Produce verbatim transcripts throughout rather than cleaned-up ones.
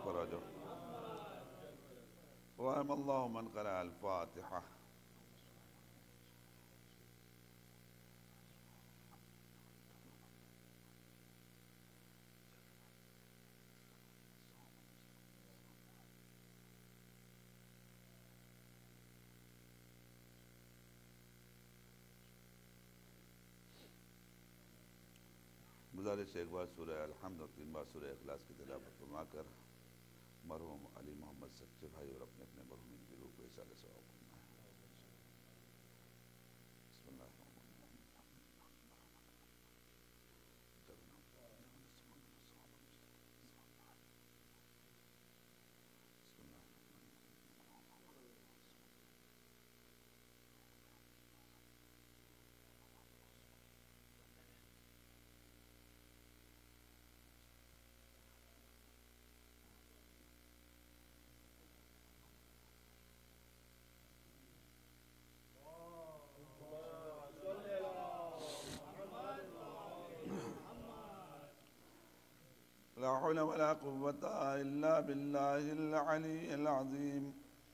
اوپر آ جاؤ. ورحم اللہ من قرأ الفاتحہ. گزارش ایک بار سورہ الحمد اور تین بار سورہ اخلاص کی تلاوت فرما کر مرحوم علی محمد سچے بھائی اور اپنے اپنے مرحومین کی روح کو احسان ثواب کرنا ہے. بسم اللہ الرحمن الرحیم. لا حول ولا قوة إلا بالله العلي العظيم.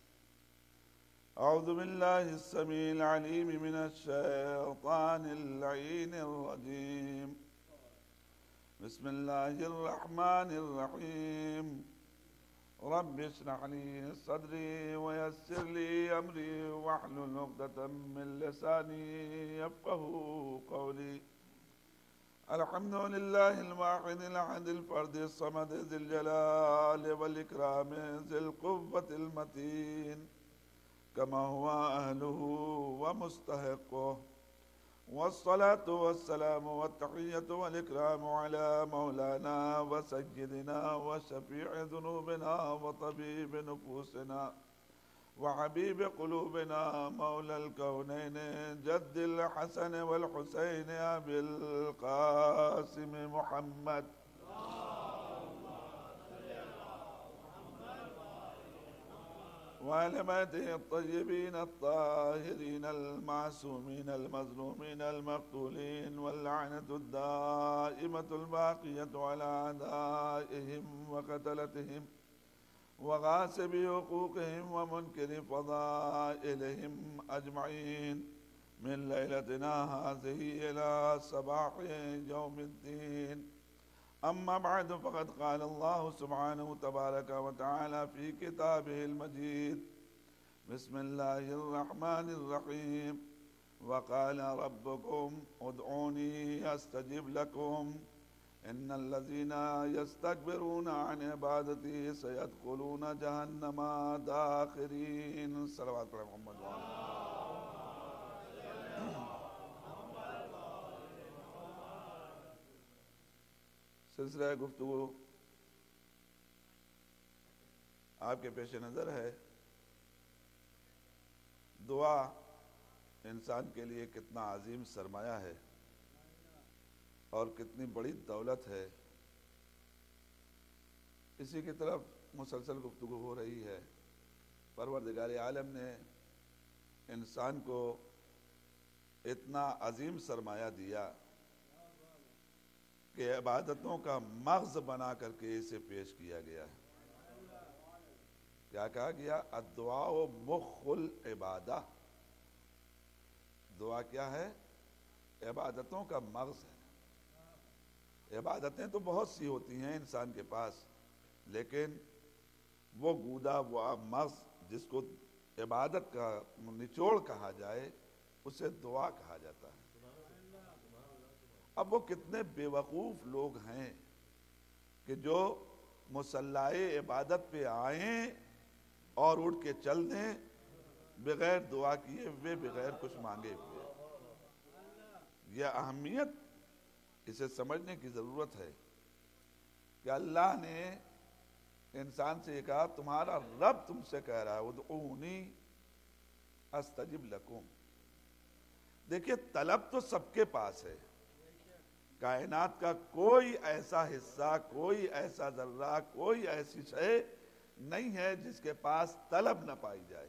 أعوذ بالله السميع العليم من الشيطان اللعين الرجيم. بسم الله الرحمن الرحيم. رب اشرح لي صدري ويسر لي أمري واحلل عقدة من لساني يفقهوا قولي. الحمد لله الواحد الأحد الفرد الصمد ذي الجلال والإكرام ذي القوة المتين كما هو أهله ومستحقه. والصلاة والسلام والتحية والإكرام على مولانا وسيدنا وشفيع ذنوبنا وطبيب نفوسنا وحبيب قلوبنا مولى الكونين جد الحسن والحسين أبي القاسم محمد وآل بيته الطيبين الطاهرين المعصومين المظلومين المقتولين واللعنة الدائمة الباقية على أعدائهم وقتلتهم وغاصب حقوقهم ومنكر فضائلهم أجمعين من ليلتنا هذه إلى صباح يوم الدين. أما بعد فقد قال الله سبحانه تبارك وتعالى في كتابه المجيد. بسم الله الرحمن الرحيم. وقال ربكم ادعوني أستجب لكم إن الذين يستكبرون عن عبادتي سيدخلون جهنم داخرين. صلوات علی محمد وعلى سلسلہ گفتگو آپ کے پیش نظر ہے. دعا انسان کے لیے کتنا عظیم سرمایہ ہے اور کتنی بڑی دولت ہے. اسی کی طرف مسلسل گفتگو ہو رہی ہے. پروردگار عالم نے انسان کو اتنا عظیم سرمایہ دیا کہ عبادتوں کا مغز بنا کر کے اسے پیش کیا گیا ہے. کیا کہا گیا؟ الدعاء مخ العبادہ. دعا کیا ہے؟ عبادتوں کا مغز ہے. عبادتیں تو بہت سی ہوتی ہیں انسان کے پاس، لیکن وہ گودا وہ مغز جس کو عبادت کا نچوڑ کہا جائے اسے دعا کہا جاتا ہے. اب وہ کتنے بے وقوف لوگ ہیں کہ جو مصلاح عبادت پہ آئیں اور اٹھ کے چل دیں بغیر دعا کیے ہوئے، بغیر کچھ مانگے ہوئے. یہ اہمیت اسے سمجھنے کی ضرورت ہے کہ اللہ نے انسان سے یہ کہا، تمہارا رب تم سے کہہ رہا ہے ادعونی استجب لکم. دیکھیے طلب تو سب کے پاس ہے. کائنات کا کوئی ایسا حصہ، کوئی ایسا ذرہ، کوئی ایسی شے نہیں ہے جس کے پاس طلب نہ پائی جائے.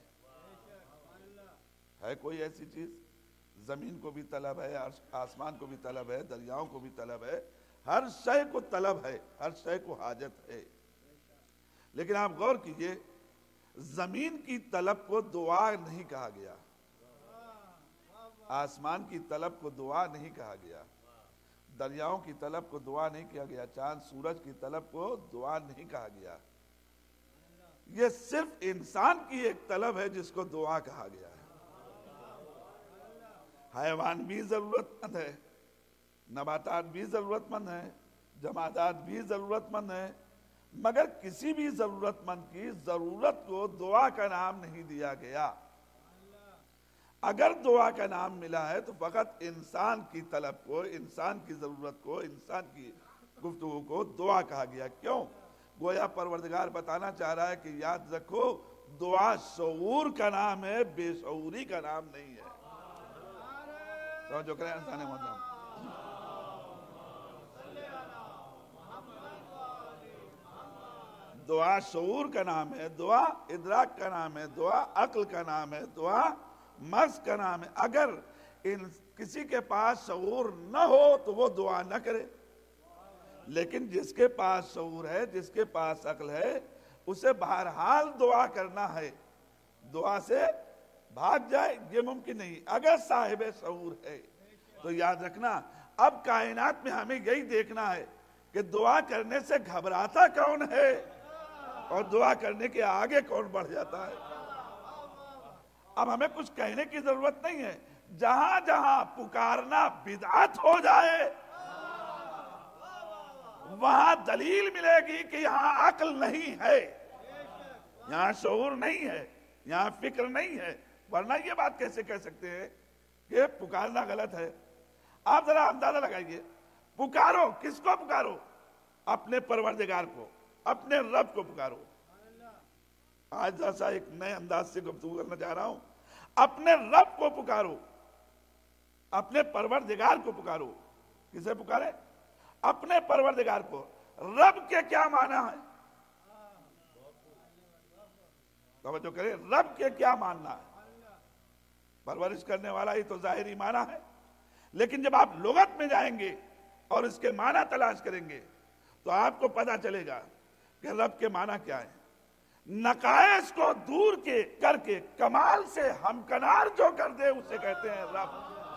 ہے کوئی ایسی چیز؟ زمین کو بھی طلب ہے، آسمان کو بھی طلب ہے، دریاؤں کو بھی طلب ہے، ہر شے کو طلب ہے، ہر شے کو حاجت ہے. لیکن آپ غور کیجئے، زمین کی طلب کو دعا نہیں کہا گیا، آسمان کی طلب کو دعا نہیں کہا گیا، دریاؤں کی طلب کو دعا نہیں کہا گیا، چاند سورج کی طلب کو دعا نہیں کہا گیا. یہ صرف انسان کی ایک طلب ہے جس کو دعا کہا گیا ہے. حیوان بھی ضرورت مند ہے، نباتات بھی ضرورت مند ہیں، جمادات بھی ضرورت مند ہیں، مگر کسی بھی ضرورت مند کی ضرورت کو دعا کا نام نہیں دیا گیا. اگر دعا کا نام ملا ہے تو فقط انسان کی طلب کو، انسان کی ضرورت کو، انسان کی گفتگو کو دعا کہا گیا. کیوں؟ گویا پروردگار بتانا چاہ رہا ہے کہ یاد رکھو، دعا شعور کا نام ہے، بے شعوری کا نام نہیں ہے. جو کریں انسان محترم، دعا شعور کا نام ہے، دعا ادراک کا نام ہے، دعا عقل کا نام ہے، دعا مغز کا نام ہے. اگر ان کسی کے پاس شعور نہ ہو تو وہ دعا نہ کرے، لیکن جس کے پاس شعور ہے، جس کے پاس عقل ہے، اسے بہرحال دعا کرنا ہے. دعا سے بھاگ جائے یہ ممکن نہیں اگر صاحب شعور ہے. تو یاد رکھنا، اب کائنات میں ہمیں یہی دیکھنا ہے کہ دعا کرنے سے گھبراتا کون ہے اور دعا کرنے کے آگے کون بڑھ جاتا ہے. اب ہمیں کچھ کہنے کی ضرورت نہیں ہے. جہاں جہاں پکارنا بدعت ہو جائے وہاں دلیل ملے گی کہ یہاں عقل نہیں ہے، یہاں شعور نہیں ہے، یہاں فکر نہیں ہے. ورنہ یہ بات کیسے کہہ سکتے ہیں کہ پکارنا غلط ہے؟ آپ ذرا اندازہ لگائیے، پکارو کس کو پکارو؟ اپنے پروردگار کو، اپنے رب کو پکارو. آج جیسا ایک نئے انداز سے گفتگو کرنا چاہ رہا ہوں. اپنے رب کو پکارو، اپنے پروردگار کو پکارو. کسے پکارے؟ اپنے پروردگار کو. رب کے کیا معنی ہے؟ توجہ کریں، رب کے کیا ماننا ہے؟ پرورش کرنے والا ہی تو ظاہری معنی ہے. لیکن جب آپ لغت میں جائیں گے اور اس کے معنی تلاش کریں گے تو آپ کو پتہ چلے گا کہ رب کے معنی کیا ہے. نقائص کو دور کے کر کے کمال سے ہمکنار جو کر دے اسے کہتے ہیں رب.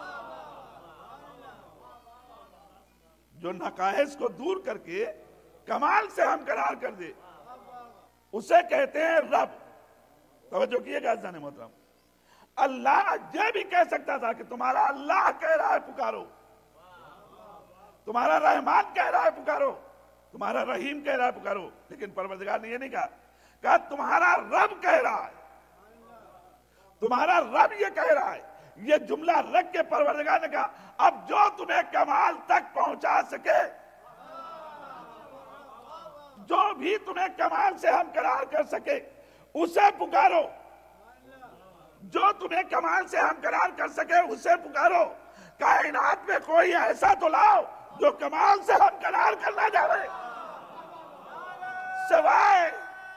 جو نقائص کو دور کر کے کمال سے ہمکنار کر دے اسے کہتے ہیں رب. توجہ کیے گا عزیزان محترم، اللہ یہ بھی کہہ سکتا تھا کہ تمہارا اللہ کہہ رہا ہے پکارو، تمہارا رحمان کہہ رہا ہے پکارو، تمہارا رحیم کہہ رہا ہے پکارو. لیکن پروردگار نے یہ نہیں کہا، کہا تمہارا رب کہہ رہا ہے، تمہارا رب یہ کہہ رہا ہے. یہ جملہ رکھ کے پروردگار نے کہا اب جو تمہیں کمال تک پہنچا سکے، جو بھی تمہیں کمال سے ہمکنار کر سکے اسے پکارو، جو تمہیں کمال سے ہمکنار کر سکے اسے پکارو. کائنات میں کوئی ایسا تو لاؤ جو کمال سے ہمکنار کرنا چاہے، سوائے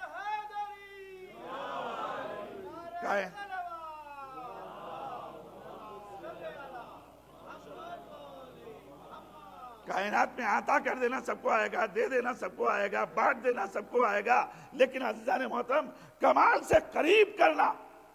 کائنات میں عطا کر دینا سب کو آئے گا، دے دینا سب کو آئے گا، بانٹ دینا سب کو آئے گا. لیکن عزیزان محترم، کمال سے قریب کرنا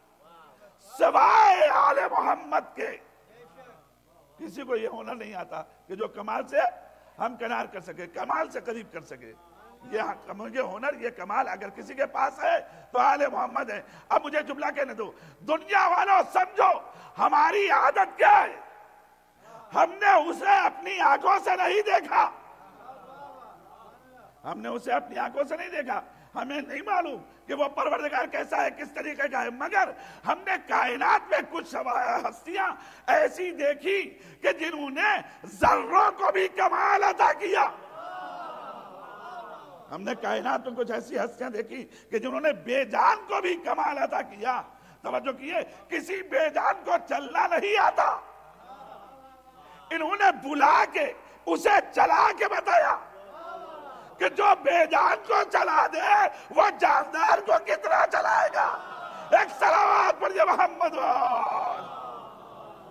سوائے آل محمد کے کسی کو یہ ہونا نہیں آتا کہ جو کمال سے ہم کنار کر سکے، کمال سے قریب کر سکے. یہ مجھے ہنر، یہ کمال اگر کسی کے پاس ہے تو آل محمد ہے. اب مجھے جملہ کہنے دو، دنیا والوں سمجھو ہماری عادت کیا ہے؟ ہم نے اسے اپنی آنکھوں سے نہیں دیکھا، ہم نے اسے اپنی آنکھوں سے نہیں دیکھا، ہمیں نہیں معلوم کہ وہ پروردگار کیسا ہے، کس طریقے کا ہے. مگر ہم نے کائنات میں کچھ ہستیاں ایسی دیکھی کہ جنہوں نے ذروں کو بھی کمال عطا کیا. ہم نے کائنات میں کچھ ایسی ہستیاں دیکھی کہ جنہوں نے بے جان کو بھی کمال عطا کیا. توجہ کیے، کسی بے جان کو چلنا نہیں آتا، انہوں نے بلا کے اسے چلا کے بتایا کہ جو بے جان کو چلا دے وہ جاندار کو کتنا چلائے گا. ایک صلوات پڑھیے محمد.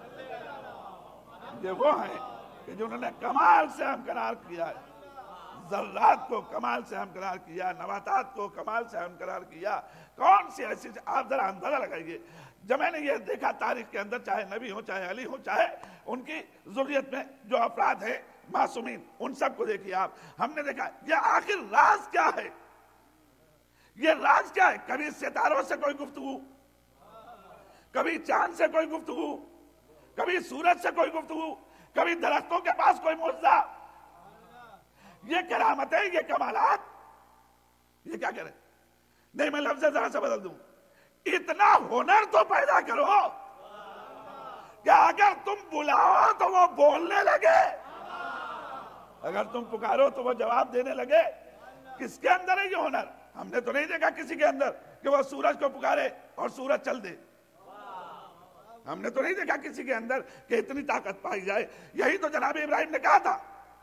یہ وہ ہیں کہ جنہوں نے کمال سے ہمکنار کیا ہے، ذرات کو کمال سے ہمکنار کیا، نباتات کو کمال سے ہمکنار کیا. کون سی ایسی، آپ ذرا اندازہ لگائیے. جب میں نے یہ دیکھا تاریخ کے اندر، چاہے نبی ہو، چاہے علی ہو، چاہے ان کی ذریت میں جو افراد ہیں معصومین، ان سب کو دیکھیے آپ. ہم نے دیکھا یہ آخر راز کیا ہے، یہ راز کیا ہے. کبھی ستاروں سے کوئی گفتگو، کبھی چاند سے کوئی گفتگو، کبھی سورج سے کوئی گفتگو، کبھی درختوں کے پاس کوئی معجزہ. یہ کرامتیں، یہ کمالات، یہ کیا کہہ رہے ہیں؟ نہیں، میں لفظ ذرا سے بدل دوں. اتنا ہنر تو پیدا کرو کہ اگر تم بلاؤ تو وہ بولنے لگے، اگر تم پکارو تو وہ جواب دینے لگے. کس کے اندر ہے یہ ہنر؟ ہم نے تو نہیں دیکھا کسی کے اندر کہ وہ سورج کو پکارے اور سورج چل دے. ہم نے تو نہیں دیکھا کسی کے اندر کہ اتنی طاقت پائی جائے. یہی تو جناب ابراہیم نے کہا تھا.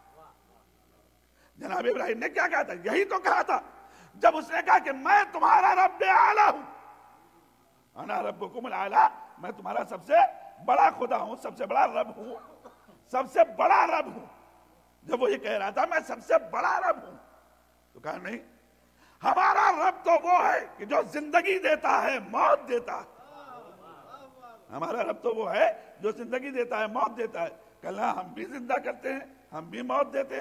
جناب ابراہیم نے کیا کہا تھا؟ یہی تو کہا تھا جب اس نے کہا کہ میں تمہارا رب اعلیٰ ہوں، انا ربکم الاعلیٰ، میں تمہارا سب سے بڑا خدا ہوں، سب سے بڑا رب ہوں، سب سے بڑا رب ہوں. جب وہ یہ کہہ رہا تھا میں سب سے بڑا رب ہوں، تو کہا نہیں، ہمارا رب تو وہ ہے کہ جو زندگی دیتا ہے، موت دیتا ہے. ہمارا رب تو وہ ہے جو زندگی دیتا ہے، موت دیتا ہے. کہنا ہم بھی زندہ کرتے ہیں، ہم بھی موت دیتے ہیں.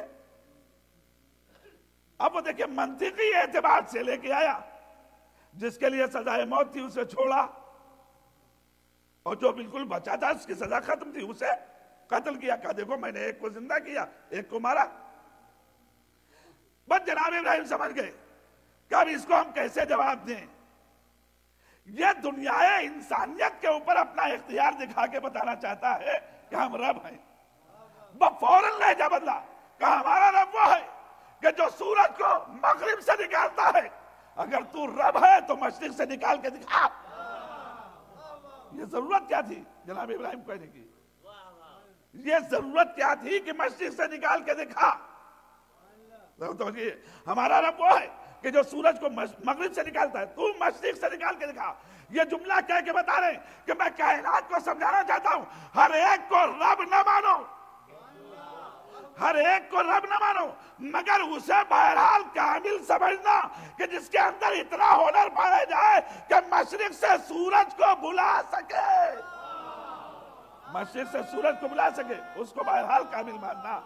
اب وہ دیکھیں منطقی اعتبار سے لے کے آیا. جس کے لیے سزائے موت تھی اسے چھوڑا، اور جو بالکل بچا تھا اس کی سزا ختم تھی اسے قتل کیا. کہا دیکھو میں نے ایک کو زندہ کیا، ایک کو مارا. بس جناب ابراہیم سمجھ گئے کہ اب اس کو ہم کیسے جواب دیں. یہ دنیا انسانیت کے اوپر اپنا اختیار دکھا کے بتانا چاہتا ہے کہ ہم رب ہیں. فوراً لہجہ بدلا، کہا ہمارا رب وہ ہے کہ جو سورج کو مغرب سے نکالتا ہے. اگر تو رب ہے تو مشرق سے نکال کے دکھا. یہ ضرورت کیا تھی جناب ابراہیم کہنے کی؟ یہ ضرورت کیا تھی کہ مشرق سے نکال کے دکھا؟ ہمارا رب وہ ہے کہ جو سورج کو مغرب سے نکالتا ہے، تو مشرق سے نکال کے دکھا. یہ جملہ کہہ کے بتا رہے ہیں کہ میں کائنات کو سمجھانا چاہتا ہوں ہر ایک کو رب نہ مانو، ہر ایک کو رب نہ مانو، مگر اسے بہرحال کامل سمجھنا کہ جس کے اندر اتنا ہنر پایا جائے کہ مشرق سے سورج کو بلا سکے، مشرق سے سورج کو بلا سکے، اس کو بہرحال کامل ماننا.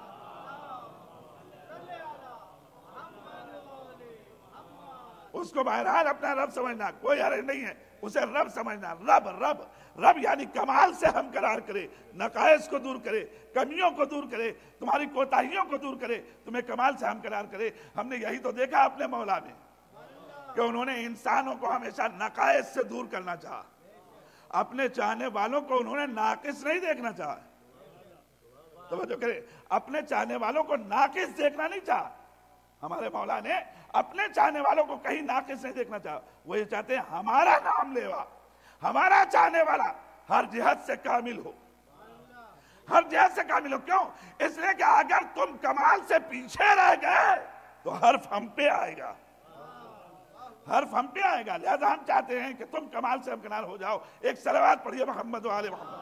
اس کو بہرحال اپنا رب سمجھنا، کوئی حرج نہیں ہے. اسے رب سمجھنا. رب رب رب یعنی کمال سے ہم قرار کرے، نقائص کو دور کرے، کمیوں کو دور کرے، تمہاری کوتاہیوں کو دور کرے، تمہیں کمال سے ہم قرار کرے. ہم نے یہی تو دیکھا اپنے مولا میں کہ انہوں نے انسانوں کو ہمیشہ نقائص سے دور کرنا چاہا. اپنے چاہنے والوں کو انہوں نے ناقص نہیں دیکھنا چاہا. توجہ کرے، اپنے چاہنے والوں کو ناقص دیکھنا نہیں چاہا. ہمارے مولا نے اپنے چاہنے والوں کو کہیں ناقص نہیں دیکھنا چاہا. وہ یہ چاہتے ہیں ہمارا نام لیوا، ہمارا چاہنے والا ہر جہت سے کامل ہو، ہر جہت سے کامل ہو. کیوں؟ اس لیے کہ اگر تم کمال سے پیچھے رہ گئے تو حرف ہم پہ آئے گا، حرف ہم پہ آئے گا. لہذا ہم چاہتے ہیں کہ تم کمال سے ہمکنار ہو جاؤ. ایک صلوات پڑھیے محمد و آل محمد.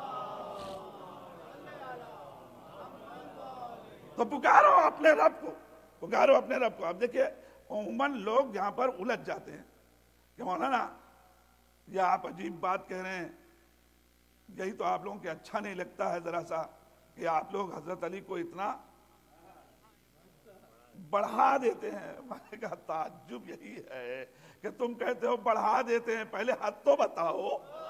تو پکارو اپنے رب کو، پکارو اپنے رب کو. اب دیکھیے عموماً لوگ یہاں پر الجھ جاتے ہیں کہ مولانا یہ آپ عجیب بات کہہ رہے ہیں، یہی تو آپ لوگوں کے اچھا نہیں لگتا ہے ذرا سا کہ آپ لوگ حضرت علی کو اتنا بڑھا دیتے ہیں. میں نے کہا تعجب یہی ہے کہ تم کہتے ہو بڑھا دیتے ہیں، پہلے حد تو بتاؤ.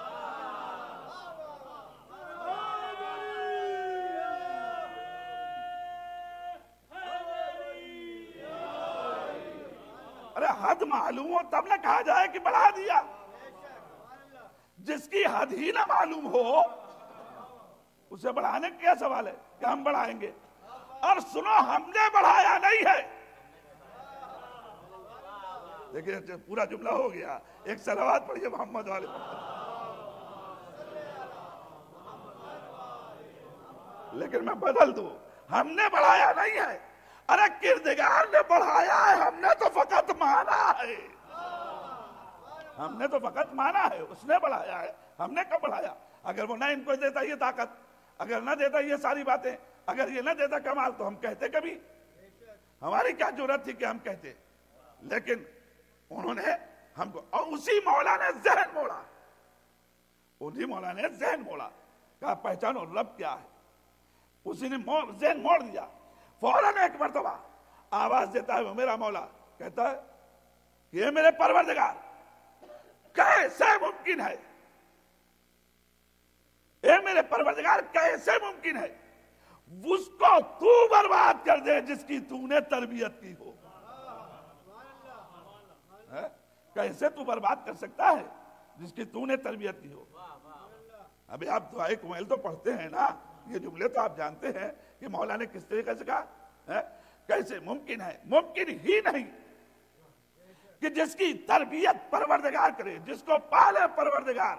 ارے حد معلوم ہو تب نہ کہا جائے کہ بڑھا دیا. جس کی حد ہی نہ معلوم ہو اسے بڑھانے کا کیا سوال ہے کہ ہم بڑھائیں گے. اور سنو ہم نے بڑھایا نہیں ہے. دیکھیں پورا جملہ ہو گیا. ایک صلوات پڑھیے محمد والے محمد. لیکن میں بدل دوں، ہم نے بڑھایا نہیں ہے. ارے کردگار نے بڑھایا ہے، ہم نے تو فقط مانا ہے. ہم نے تو فقط مانا ہے، اس نے بڑھایا ہے، ہم نے کب بڑھایا؟ اگر وہ نہ ان کو دیتا یہ طاقت، اگر نہ دیتا یہ ساری باتیں، اگر یہ نہ دیتا کمال تو ہم کہتے کبھی. ہماری کیا ضرورت تھی کہ ہم کہتے، لیکن انہوں نے ہم کو، اور اسی مولا نے ذہن موڑا، اسی مولا نے ذہن موڑا، کہا پہچانو رب کیا ہے، اسی نے ذہن موڑ دیا. فوراً ایک مرتبہ آواز دیتا ہے وہ میرا مولا، کہتا ہے کہ یہ میرے پروردگار کیسے ممکن ہے، اے میرے پروردگار کیسے ممکن ہے اس کو تو برباد کر دے جس کی تو نے تربیت کی ہو. کیسے تو برباد کر سکتا ہے جس کی تو نے تربیت کی ہو. ابھی آپ دعائے کمیل تو پڑھتے ہیں نا، یہ جملے تو آپ جانتے ہیں کہ مولا نے کس طریقے سے کہا، کیسے ممکن ہے، ممکن ہی نہیں کہ جس کی تربیت پروردگار کرے، جس کو پالے پروردگار،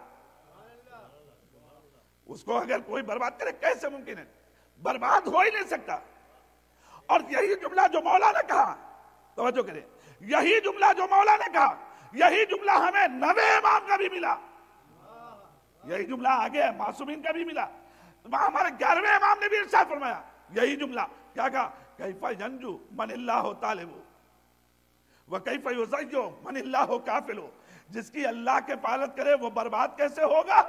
اس کو اگر کوئی برباد کرے کیسے ممکن ہے، برباد ہو ہی نہیں سکتا. اور یہی جملہ جو مولا نے کہا، توجہ کریں، یہی جملہ جو مولا نے کہا، یہی جملہ ہمیں نوے امام کا بھی ملا، یہی جملہ آگے ہے معصومین کا بھی ملا. ہمارے گیارہویں امام نے بھی ارشاد فرمایا یہی جملہ، کیا کہا، کیف ینجو من اللہ طالب وکیف یضیع من اللہ کافل. جس کی اللہ کے حفاظت کرے وہ برباد کیسے ہوگا،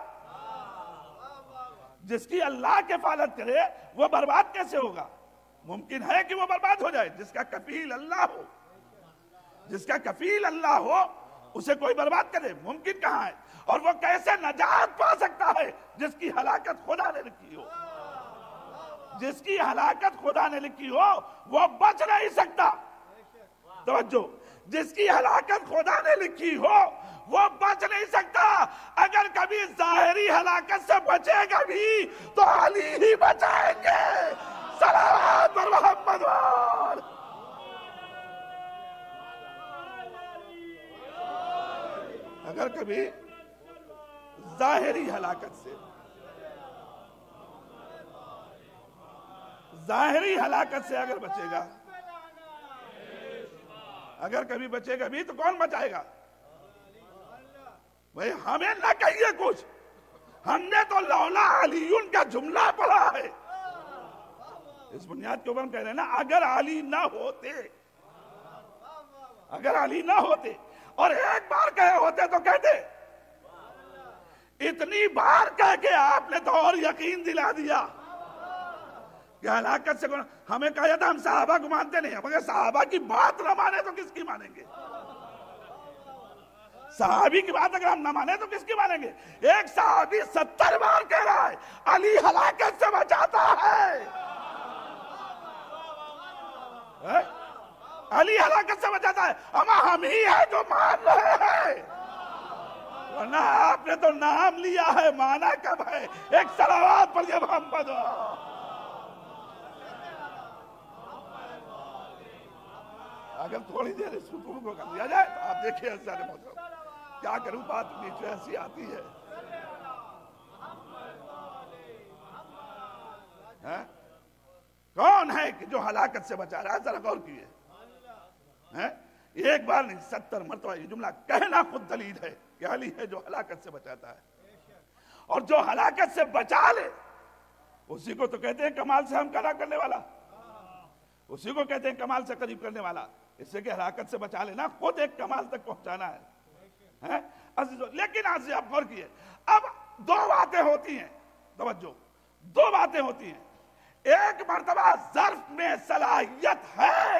جس کی اللہ کے حفاظت کرے وہ برباد کیسے ہوگا. ممکن ہے کہ وہ برباد ہو جائے، جس کا کفیل اللہ ہو، جس کا کفیل اللہ ہو اسے کوئی برباد کرے، ممکن کہاں ہے. اور وہ کیسے نجات پا سکتا ہے جس کی ہلاکت خدا نے لکھی ہو، جس کی ہلاکت خدا نے لکھی ہو وہ بچ نہیں سکتا. توجہ، جس کی ہلاکت خدا نے لکھی ہو وہ بچ نہیں سکتا. اگر کبھی ظاہری ہلاکت سے بچے گا بھی تو علی ہی بچائیں گے. صلوات پر محمد وال. اگر کبھی ظاہری ہلاکت سے ظاہری ہلاکت سے اگر بچے گا، اگر کبھی بچے گا بھی تو کون بچائے گا؟ بھئی ہمیں نہ کہیے کچھ، ہم نے تو لولا علیون کا جملہ پڑھا ہے. اس بنیاد کے اوپر ہم کہہ رہے ہیں نا، اگر علی نہ ہوتے، اگر علی نہ ہوتے اور ایک بار کہے ہوتے تو کہتے. اتنی بار کہہ کے آپ نے تو اور یقین دلا دیا کہ ہلاکت سے ہمیں کہا جاتا ہم صحابہ کو مانتے نہیں ہیں، مگر صحابہ کی بات نہ مانے تو کس کی مانیں گے؟ صحابی کی بات اگر ہم نہ مانے تو کس کی مانیں گے؟ ایک صحابی ستر بار کہہ رہا ہے علی ہلاکت سے بچاتا ہے، علی ہلاکت سے بچاتا ہے، اما ہم ہی ہیں جو مان رہے ہیں. ورنہ آپ نے تو نام لیا ہے، مانا کب ہے؟ ایک صلوات پر یہ محمد. اگر تھوڑی دیر اس رکوع کو کر دیا جائے تو آپ دیکھیں عزیزان محترم، کیا کروں بات نیچے ایسی آتی ہے. کون ہے کہ جو ہلاکت سے بچا رہا ہے؟ ذرا غور کیے. ایک بار نہیں، ستر مرتبہ یہ جملہ کہنا خود دلیل ہے کہ علی ہے جو ہلاکت سے بچاتا ہے. اور جو ہلاکت سے بچا لے اسی کو تو کہتے ہیں کمال سے ہم کرا کرنے والا، اسی کو کہتے ہیں کمال سے قریب کرنے والا. اس سے کہ ہلاکت سے بچا لینا خود ایک کمال تک پہنچانا ہے. لیکن آج سے آپ غور کیے، اب دو باتیں ہوتی ہیں، توجہ، دو باتیں ہوتی ہیں. ایک مرتبہ ظرف میں صلاحیت ہے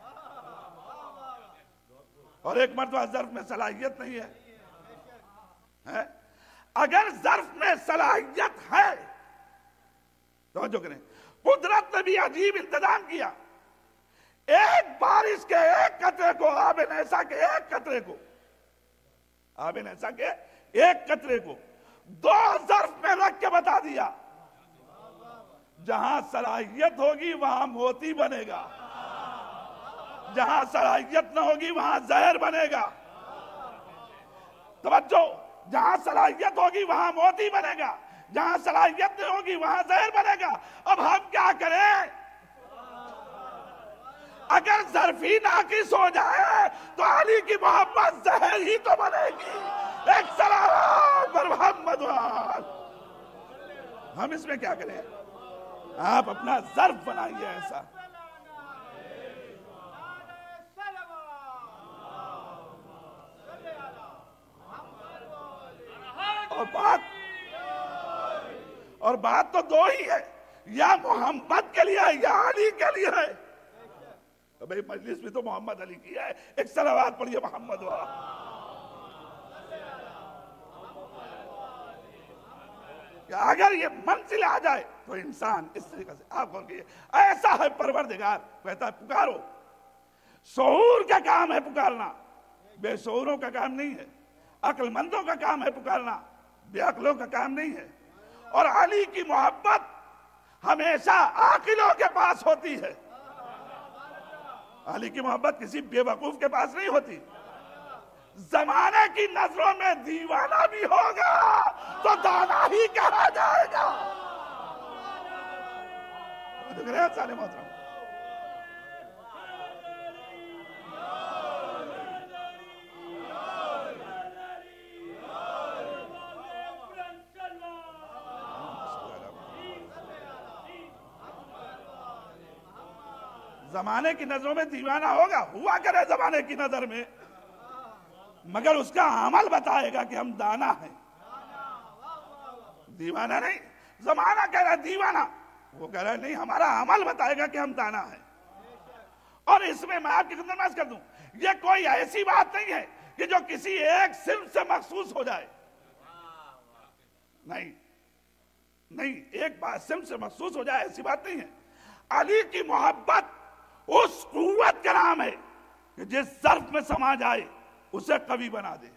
اور ایک مرتبہ ظرف میں صلاحیت نہیں ہے. اگر ظرف میں صلاحیت ہے، توجہ کریں، قدرت نے بھی عجیب انتظام کیا. ایک بارش کے ایک قطرے کو، آب نیسا کے ایک قطرے کو، آب نیسا کے ایک قطرے کو دو ظرف میں رکھ کے بتا دیا. جہاں صلاحیت ہوگی وہاں موتی بنے گا، جہاں صلاحیت نہ ہوگی وہاں زہر بنے گا. توجہ، جہاں صلاحیت ہوگی وہاں موتی بنے گا، جہاں صلاحیت نہیں ہوگی وہاں زہر بنے گا. اب ہم کیا کریں؟ اگر ظرفی ناقص ہو جائے تو علی کی محبت زہر ہی تو بنے گی. ایک صلوات پر محمد وال. ہم اس میں کیا کریں؟ آپ اپنا ظرف بنائیے ایسا. اور بات اور بات تو دو ہی ہے، یا محمد کے لیے یا علی کے لیے ہے. بھئی مجلس بھی تو محمد علی کی ہے. ایک صلوات پڑھیے محمد والا. کہ اگر یہ منزل آ جائے تو انسان اس طریقے سے آپ غور کیجئے، ایسا ہے پروردگار کہتا ہے پکارو. شعور کا کام ہے پکارنا، بے شعوروں کا کام نہیں ہے. عقل مندوں کا کام ہے پکارنا، بے عقلوں کا کام نہیں ہے. اور علی کی محبت ہمیشہ عاقلوں کے پاس ہوتی ہے. علی کی محبت کسی بے وقوف کے پاس نہیں ہوتی. زمانے کی نظروں میں دیوانہ بھی ہوگا تو دانا ہی کہا جائے گا. دیکھ رہے ہیں سالے محترم، زمانے کی نظروں میں دیوانہ ہوگا، ہوا کرے زمانے کی نظر میں، مگر اس کا عمل بتائے گا کہ ہم دانا ہیں، دیوانہ نہیں. زمانہ کہہ رہا ہے دیوانہ، وہ کہہ رہا ہے نہیں، ہمارا عمل بتائے گا کہ ہم دانا ہیں. اور اس میں میں آپ کی خدمت میں عرض کر دوں، یہ کوئی ایسی بات نہیں ہے کہ جو کسی ایک صنف سے مخصوص ہو جائے. نہیں نہیں ایک بات صنف سے مخصوص ہو جائے ایسی بات نہیں ہے. علی کی محبت اس قوت کا نام ہے کہ جس ظرف میں سما جائے اسے قوی بنا دے.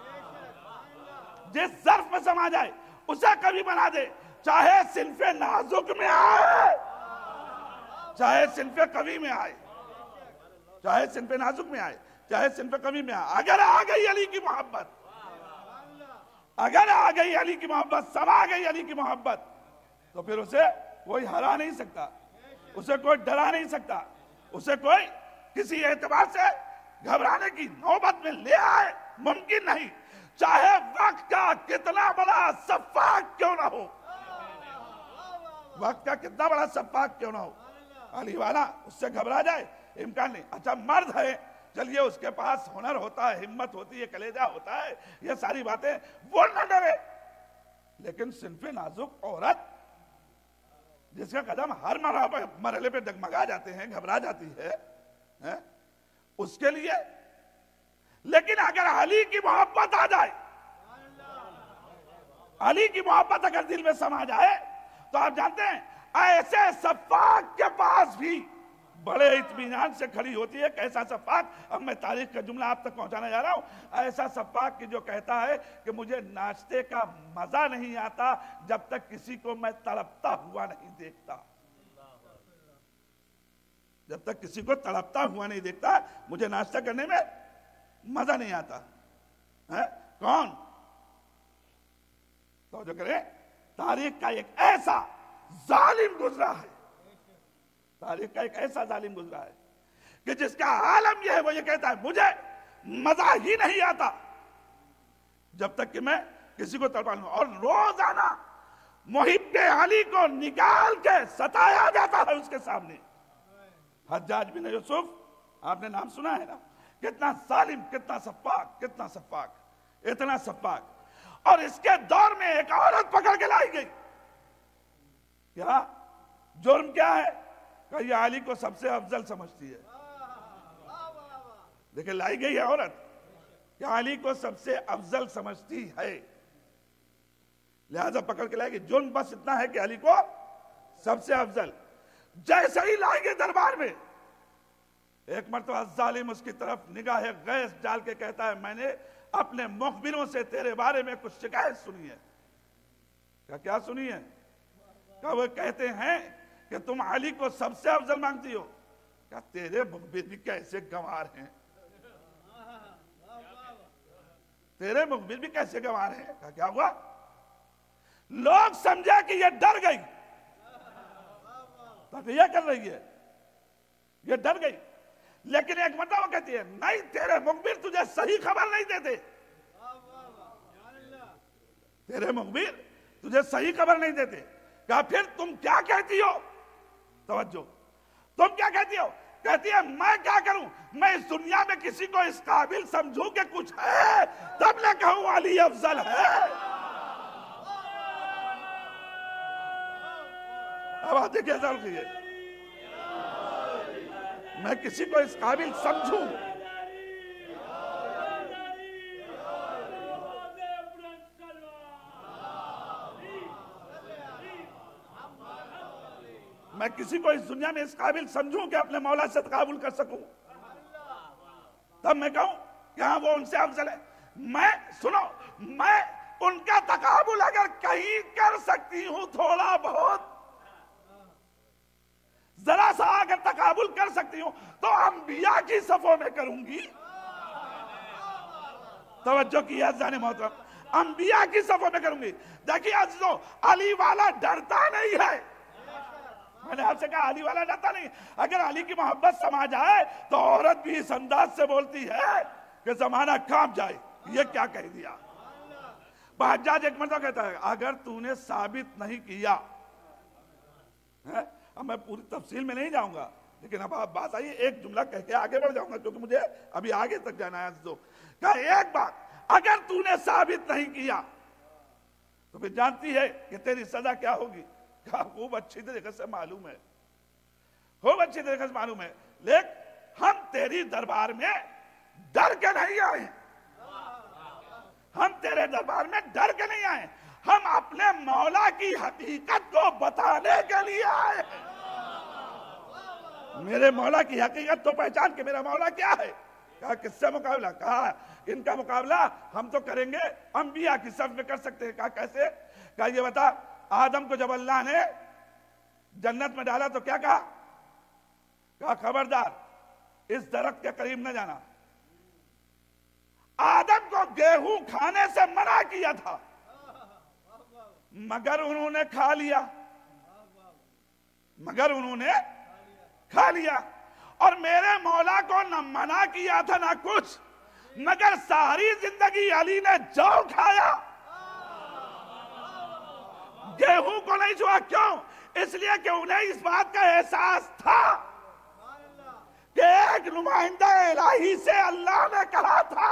جس ظرف میں سما جائے اسے قوی بنا دے، چاہے صنف نازک میں آئے چاہے صنف قوی میں آئے چاہے صنف نازک میں آئے چاہے صنف قوی میں آئے. اگر آ گئی علی کی محبت اگر آ گئی علی کی محبت سما گئی علی کی محبت تو پھر اسے کوئی ہرا نہیں سکتا، اسے کوئی ڈرا نہیں سکتا، اسے کوئی کسی اعتبار سے گھبرانے کی نوبت میں لے آئے ممکن نہیں، چاہے وقت کا کتنا بڑا سفاک کیوں نہ ہو. وقت کا کتنا بڑا سفاک کیوں نہ ہو، علی والا اس سے گھبرا جائے امکان نہیں. اچھا مرد ہے، چلیے اس کے پاس ہنر ہوتا ہے، ہمت ہوتی ہے، کلیجہ ہوتا ہے، یہ ساری باتیں، وہ نہ ڈرے. لیکن صنف نازک عورت جس کا قدم ہر مرحلے پہ ڈگمگا جاتے ہیں، گھبرا جاتی ہے، اس کے لیے. لیکن اگر علی کی محبت آ جائے، علی کی محبت اگر دل میں سما جائے تو آپ جانتے ہیں ایسے سفاک کے پاس بھی بڑے اطمینان سے کھڑی ہوتی ہے. کیسا سفاک، اب میں تاریخ کا جملہ آپ تک پہنچانا جا رہا ہوں. ایسا سفاک کہ جو کہتا ہے کہ مجھے ناشتے کا مزہ نہیں آتا جب تک کسی کو میں تڑپتا ہوا نہیں دیکھتا. جب تک کسی کو تڑپتا ہوا نہیں دیکھتا مجھے ناشتہ کرنے میں مزہ نہیں آتا. کون؟ تو جو کرے، تاریخ کا ایک ایسا ظالم گزرا ہے تاریخ کا ایک ایسا ظالم گزرا ہے کہ جس کا عالم یہ ہے، وہ یہ کہتا ہے مجھے مزہ ہی نہیں آتا جب تک کہ میں کسی کو تڑپا لوں. اور روزانہ محب علی کو نکال کے ستایا جاتا ہے اس کے سامنے. حجاج بن یوسف، آپ نے نام سنا ہے نا، کتنا ظالم، کتنا سفاک، کتنا سفاک، اتنا سفاک. اور اس کے دور میں ایک عورت پکڑ کے لائی گئی. کیا جرم کیا ہے؟ کہ یہ علی کو سب سے افضل سمجھتی ہے. دیکھیں لائی گئی ہے عورت کہ علی کو سب سے افضل سمجھتی ہے، لہذا پکڑ کے لائی گئی. جرم بس اتنا ہے کہ علی کو سب سے افضل. جیسے ہی لائی گئی دربار میں، ایک مرتبہ ظالم اس کی طرف نگاہ غیظ ڈال کے کہتا ہے میں نے اپنے مخبروں سے تیرے بارے میں کچھ شکایت سنی ہے. کیا کیا سنی ہے؟ کہ وہ کہتے ہیں کہ تم علی کو سب سے افضل مانگتی ہو. کیا تیرے مخبر بھی کیسے گنوار ہیں تیرے مخبر بھی کیسے گنوار ہیں کیا کیا ہوا؟ لوگ سمجھے کہ یہ ڈر گئی، تو یہ کر رہی ہے، یہ ڈر گئی. لیکن ایک مرتبہ وہ کہتی ہے نہیں، تیرے مخبر تجھے صحیح خبر نہیں دیتے تیرے مخبر تجھے صحیح خبر نہیں دیتے. کہا پھر تم کیا کہتی ہو؟ توجہ، تم کیا کہتی ہو؟ کہتی ہے میں کیا کروں، میں اس دنیا میں کسی کو اس قابل سمجھوں کہ کچھ ہے تب نہ کہوں علی افضل ہے. آواز دے کے ضرور کیجئے، میں کسی کو اس قابل سمجھوں میں کسی کو اس دنیا میں اس قابل سمجھوں کہ اپنے مولا سے تقابل کر سکوں، تب میں کہوں کہ ہاں وہ ان سے افضل ہے۔ میں سنو، میں ان کا تقابل اگر کہیں کر سکتی ہوں تھوڑا بہت، ذرا سا اگر تقابل کر سکتی ہوں تو انبیاء کی صفوں میں کروں گی۔ توجہ کی عزیزان محترم، انبیاء کی صفوں میں کروں گی۔ دیکھیے عزیزو، علی والا ڈرتا نہیں ہے، میں نے آپ سے کہا علی والا ڈرتا نہیں، اگر علی کی محبت سما جائے تو عورت بھی اس انداز سے بولتی ہے کہ زمانہ کانپ جائے، یہ کیا کہہ دیا۔ حجاج ایک مرتبہ کہتا ہے اگر تو نے ثابت نہیں کیا، اب میں پوری تفصیل میں نہیں جاؤں گا لیکن اب آپ بات آئیے، ایک جملہ کہہ کے آگے بڑھ جاؤں گا کیونکہ مجھے ابھی آگے تک جانا ہے عزیزو۔ کہا ایک بات اگر تو نے ثابت نہیں کیا تو پھر جانتی ہے کہ تیری سزا کیا ہوگی۔ کہا خوب اچھی طریقے سے معلوم ہے، خوب اچھی طریقے سے معلوم ہے، لیکن ہم تیری دربار میں ڈر کے نہیں آئے ہیں، ہم تیرے دربار میں ڈر کے نہیں آئے، ہم اپنے مولا کی حقیقت کو بتانے کے لیے آئے ہیں۔ میرے مولا کی حقیقت تو پہچان کہ میرا مولا کیا ہے۔ کہا کس سے مقابلہ؟ کہا ان کا مقابلہ ہم تو کریں گے انبیاء کی صف میں کر سکتے ہیں۔ کہا کیسے؟ کہا یہ بتا، آدم کو جب اللہ نے جنت میں ڈالا تو کیا کہا؟ کہا خبردار اس درخت کے قریب نہ جانا۔ آدم کو گیہوں کھانے سے منع کیا تھا مگر انہوں نے کھا لیا، مگر انہوں نے کھا لیا۔ اور میرے مولا کو نہ منع کیا تھا نہ کچھ، مگر ساری زندگی علی نے جو کھایا، گیہوں کو نہیں چھوا۔ کیوں؟ اس لیے کہ انہیں اس بات کا احساس تھا کہ ایک نمائندہ الہی سے اللہ نے کہا تھا۔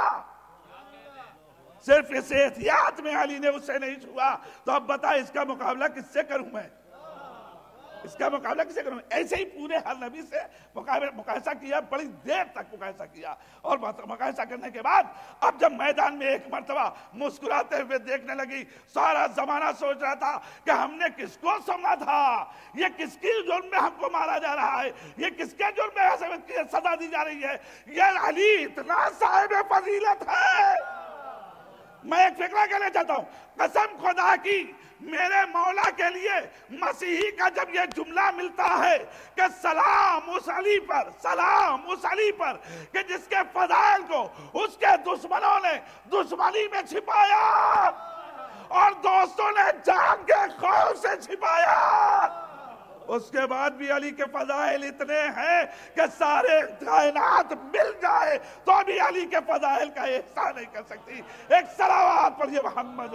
صرف اس احتیاط میں علی نے اسے نہیں چھوا۔ تو اب بتا اس کا مقابلہ کس سے کروں میں؟ اس کا مقابلہ کس سے کروں؟ ایسے ہی پورے ہر نبی سے مقایسہ کیا، بڑی دیر تک مقایسہ کیا، اور مقایسہ کرنے کے بعد اب جب میدان میں ایک مرتبہ مسکراتے ہوئے دیکھنے لگی، سارا زمانہ سوچ رہا تھا کہ ہم نے کس کو سنا تھا، یہ کس کی جرم میں ہم کو مارا جا رہا ہے، یہ کس کے جرم میں سزا دی جا رہی ہے، یہ علی اتنا صاحب فضیلت ہے۔ میں ایک فکرہ کہنا چاہتا ہوں، قسم خدا کی میرے مولا کے لیے مسیحی کا جب یہ جملہ ملتا ہے کہ سلام اس علی پر، سلام اس علی پر کہ جس کے فضائل کو اس کے دشمنوں نے دشمنی میں چھپایا اور دوستوں نے جان کے خوف سے چھپایا، اس کے بعد بھی علی کے فضائل اتنے ہیں کہ سارے کائنات مل جائے تو بھی علی کے فضائل کا احسان نہیں کر سکتی۔ ایک صلوات پڑھیے محمد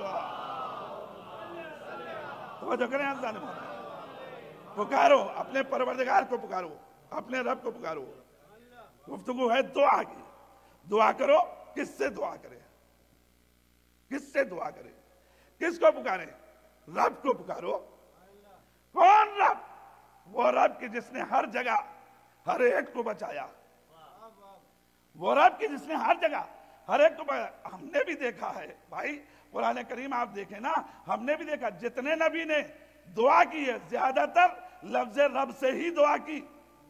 توجہ کریں عزیزان محمد، پکارو اپنے پروردگار کو، پکارو اپنے رب کو، پکارو۔ گفتگو ہے دعا کی، دعا کرو۔ کس سے دعا کرے؟ کس سے دعا کرے؟ کس کو پکارے؟ رب کو پکارو۔ کون رب؟ وہ رب کی جس نے ہر جگہ ہر ایک کو بچایا، وہ رب کی جس نے ہر جگہ ہر ایک کو بچایا۔ ہم نے بھی دیکھا ہے بھائی، قرآن کریم آپ دیکھیں نا، ہم نے بھی دیکھا جتنے نبی نے دعا کی ہے زیادہ تر لفظ رب سے ہی دعا کی،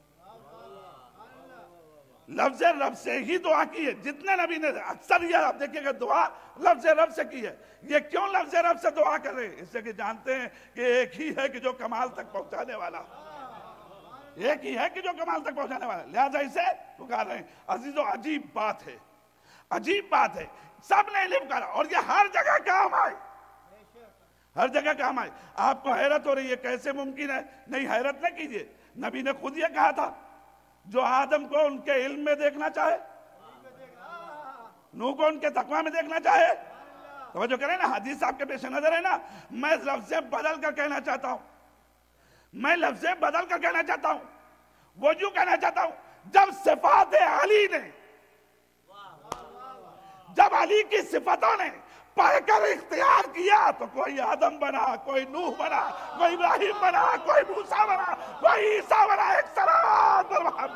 لفظ رب سے ہی دعا کی ہے۔ جتنے نبی نے اکثر یہ آپ دیکھیں گے دعا لفظ رب سے کی ہے۔ یہ کیوں لفظ رب سے دعا کر رہے ہیں؟ اس سے کہ جانتے ہیں کہ ایک ہی ہے کہ جو کمال تک پہنچانے والا، ایک ہی ہے کہ جو کمال تک پہنچانے والا، لہذا اسے پکار رہے ہیں۔ عزیزو عجیب بات ہے، عجیب بات ہے، سب نے انہیں پکارا اور یہ ہر جگہ کام آئے، ہر جگہ کام آئے۔ آپ کو حیرت ہو رہی ہے کیسے ممکن ہے؟ نہیں، حیرت نہ کیجئے، نبی نے خود یہ کہا تھا جو آدم کو ان کے علم میں دیکھنا چاہے، نوح کو ان کے تقوی میں دیکھنا چاہے۔ توجہ کریں نا، حدیث آپ کے پیش نظر ہے نا، میں لفظیں بدل کر کہنا چاہتا ہوں، میں لفظیں بدل کر کہنا چاہتا ہوں، وہ یوں کہنا چاہتا ہوں جب صفات علی نے، جب علی کی صفتوں نے پڑھ کر اختیار کیا تو کوئی آدم بنا، کوئی نوح بنا، کوئی ابراہیم بنا، کوئی موسیٰ بنا، کوئی عیسیٰ بنا. ایک صلوات پر محمد.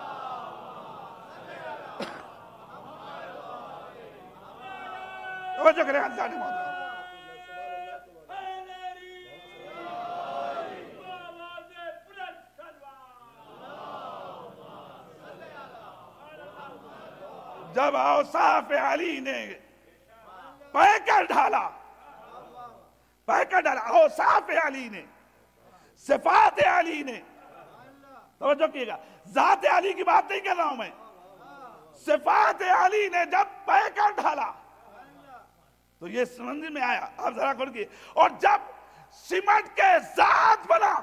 توجہ کریں حضرات محترم. جب اوصاف علی نے پہ کر ڈھالا پہ کر ڈھالا اوصاف علی نے، صفات علی نے، توجہ کیے گا، ذات علی کی بات نہیں کر رہا ہوں میں، صفات علی نے جب پہ کر ڈھالا تو یہ سمجھ میں آیا. آپ ذرا کھول کے، اور جب سمٹ کے ذات بنا،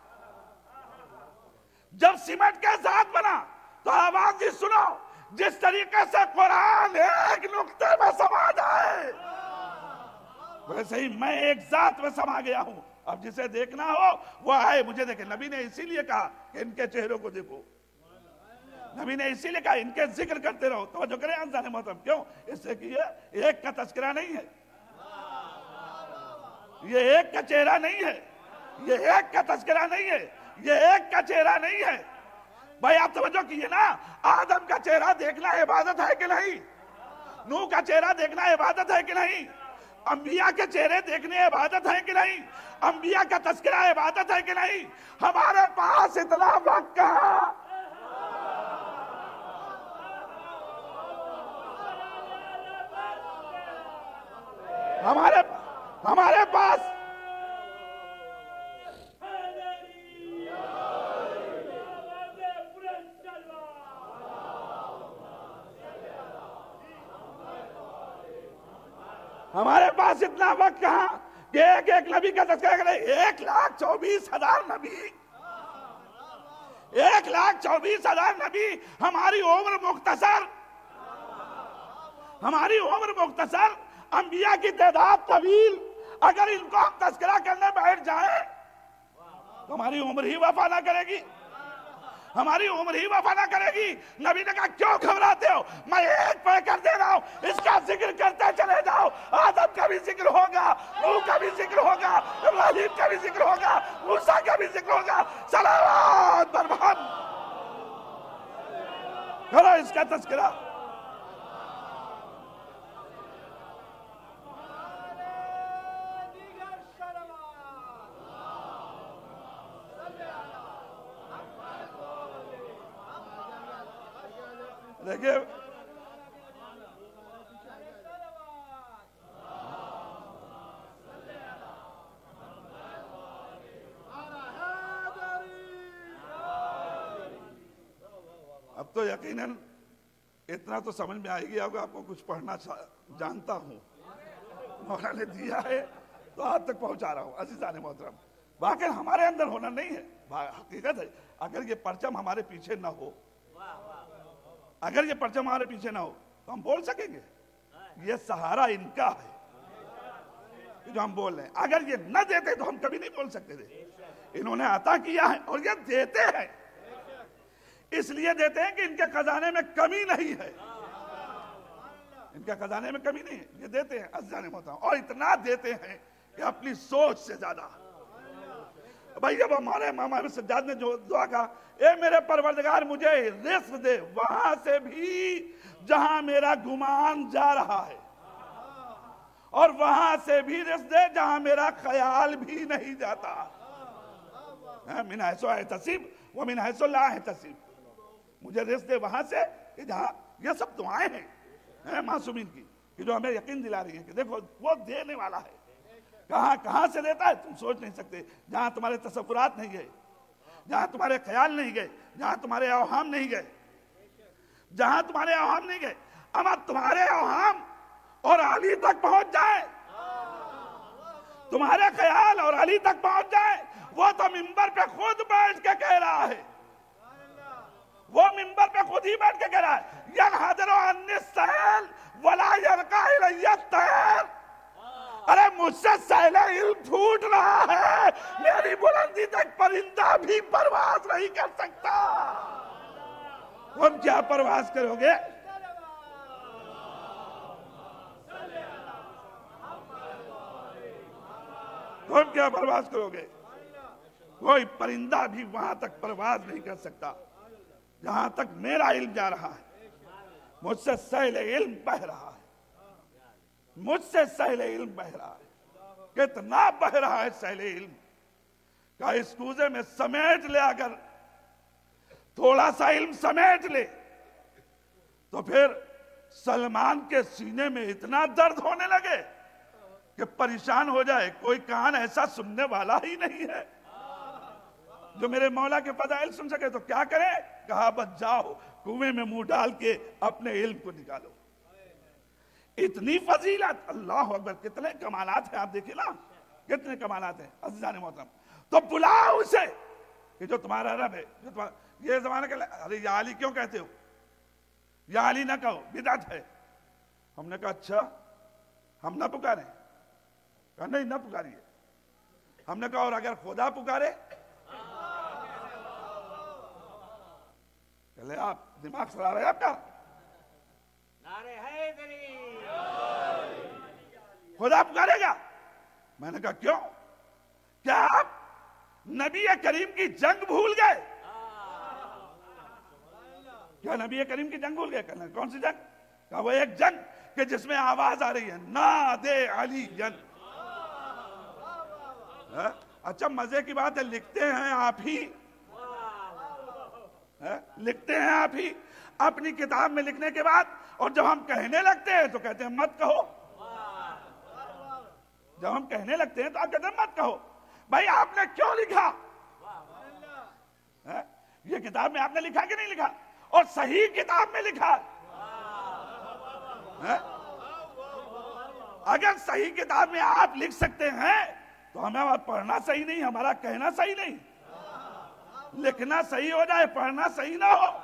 جب سمٹ کے ذات بنا تو آواز ہی سنو، جس طریقے سے قرآن ایک نقطے میں سما جائے ویسے ہی میں ایک ذات میں سما گیا ہوں. اب جسے دیکھنا ہو وہ آئے مجھے دیکھے. نبی نے اسی لیے کہا کہ ان کے چہروں کو دیکھو، نبی نے اسی لیے کہا ان کے ذکر کرتے رہو. توجہ کریں انسان محترم. کیوں؟ اس سے کہ یہ ایک کا تذکرہ نہیں ہے، یہ ایک کا چہرہ نہیں ہے، یہ ایک کا تذکرہ نہیں ہے، یہ ایک کا چہرہ نہیں ہے. بھائی آپ توجہ کیے نا، آدم کا چہرہ دیکھنا عبادت ہے کہ نہیں؟ نوح کا چہرہ دیکھنا عبادت ہے کہ نہیں؟ انبیاء کے چہرے دیکھنے عبادت ہے کہ نہیں؟ انبیاء کا تذکرہ عبادت ہے کہ نہیں؟ ہمارے پاس اتنا وقت کہاں؟ ہمارے ہمارے پاس ہمارے پاس اتنا وقت کہاں کہ ایک ایک نبی کا تذکرہ کرے. ایک لاکھ چوبیس ہزار نبی، ایک لاکھ چوبیس ہزار نبی. ہماری عمر مختصر، ہماری عمر مختصر، انبیاء کی تعداد طویل. اگر ان کو ہم تذکرہ کرنے بیٹھ جائیں تو ہماری عمر ہی وفا نہ کرے گی، ہماری عمر ہی وفا نہ کرے گی. نبی نے کہا کیوں گھبراتے ہو، میں ایک پڑھ کر دے رہا ہوں، اس کا ذکر کرتے چلے جاؤ. آدم کا بھی ذکر ہوگا، نوح کا بھی ذکر ہوگا، ابراہیم کا بھی ذکر ہوگا، موسیٰ کا بھی ذکر ہوگا. صلوات پر محمد. کرو اس کا تذکرہ. دیکھیں اب تو یقیناً اتنا تو سمجھ میں آئے گی ہوگا. آپ کو کچھ پڑھنا جانتا ہوں، مولا نے دیا ہے تو آپ تک پہنچا رہا ہوں. عزیزان محترم، واقعی ہمارے اندر ہونا نہیں ہے، حقیقت ہے. اگر یہ پرچم ہمارے پیچھے نہ ہو، اگر یہ پرچم ہمارے پیچھے نہ ہو تو ہم بول سکیں گے. یہ سہارا ان کا ہے جو ہم بول رہے ہیں. اگر یہ نہ دیتے تو ہم کبھی نہیں بول سکتے تھے. انہوں نے عطا کیا ہے اور یہ دیتے ہیں. اس لیے دیتے ہیں کہ ان کے خزانے میں کمی نہیں ہے، ان کے خزانے میں کمی نہیں ہے، یہ دیتے ہیں. عزیزان محترم، اور اتنا دیتے ہیں کہ اپنی سوچ سے زیادہ. بھائی جب ہمارے امام احمد سجاد نے جو دعا کہا، اے میرے پروردگار مجھے رزق دے وہاں سے بھی جہاں میرا گمان جا رہا ہے، اور وہاں سے بھی رزق دے جہاں میرا خیال بھی نہیں جاتا. من حیث احتسب ومن حیث لا احتسب. مجھے رزق دے وہاں سے کہ جہاں، یہ سب دعائیں ہیں معصومین کی کہ جو ہمیں یقین دلا رہی ہیں کہ دیکھو وہ دینے والا ہے. کہاں کہاں سے دیتا ہے تم سوچ نہیں سکتے. جہاں تمہارے تصورات نہیں گئے، جہاں تمہارے خیال نہیں گئے، جہاں تمہارے اوہام نہیں گئے، جہاں تمہارے اوہام نہیں گئے. اما تمہارے اوہام اور علی تک پہنچ جائے، تمہارے خیال اور علی تک پہنچ جائے. وہ تو منبر پہ خود بیٹھ کے کہہ رہا ہے، وہ منبر پہ خود ہی بیٹھ کے کہہ رہا ہے ینحدر عنی السیل ولا یرقی الی الطیر. ارے مجھ سے سیل علم پھوٹ رہا ہے، میری بلندی تک پرندہ بھی پرواز نہیں کر سکتا. تم کیا پرواز کرو گے؟ تم کیا پرواز کرو گے؟ کوئی پرندہ بھی وہاں تک پرواز نہیں کر سکتا جہاں تک میرا علم جا رہا ہے. مجھ سے سیل علم بہ رہا ہے، مجھ سے سیل علم بہ رہا ہے. کتنا بہ رہا ہے سیل علم کا اس کوزے میں سمیٹ لے. اگر تھوڑا سا علم سمیٹ لے تو پھر سلمان کے سینے میں اتنا درد ہونے لگے کہ پریشان ہو جائے. کوئی کان ایسا سننے والا ہی نہیں ہے جو میرے مولا کے فضائل سن سکے. تو کیا کرے؟ کہا بس جاؤ کنویں میں منہ ڈال کے اپنے علم کو نکالو. اتنی فضیلت، اللہ اکبر، کتنے کمالات ہیں. آپ دیکھیں نا کتنے کمالات ہیں عزیزان محترم. تو بلاؤ اسے کہ جو تمہارا رب ہے، جو تمہارا یہ زمانہ کہ ارے یا علی کیوں کہتے ہو؟ یا علی نہ کہو، بدعت ہے. ہم نے کہا اچھا ہم نہ پکاریں؟ کہا نہیں نہ پکاریے. ہم نے کہا اور اگر خدا پکارے؟ کہلے آپ دماغ سڑا رہے آپ کا. نعرہ حیدری خدا پکارے گا؟ میں نے کہا کیوں؟ کیا آپ نبی کریم کی جنگ بھول گئے؟ کیا نبی کریم کی جنگ بھول گئے؟ کہنا کون سی جنگ؟ کہا وہ ایک جنگ کہ جس میں آواز آ رہی ہے نادے علی جن. اچھا مزے کی بات ہے، لکھتے ہیں آپ ہی، لکھتے ہیں آپ ہی اپنی کتاب میں لکھنے کے بعد، اور جب ہم کہنے لگتے ہیں تو کہتے ہیں مت کہو. جب ہم کہنے لگتے ہیں تو آپ کہتے ہیں مت کہو. بھائی آپ نے کیوں لکھا؟ یہ کتاب میں آپ نے لکھا کہ نہیں لکھا؟ اور صحیح کتاب میں لکھا. اگر صحیح کتاب میں آپ لکھ سکتے ہیں تو ہمیں پڑھنا صحیح نہیں، ہمارا کہنا صحیح نہیں. لکھنا صحیح ہو جائے پڑھنا صحیح نہ ہو،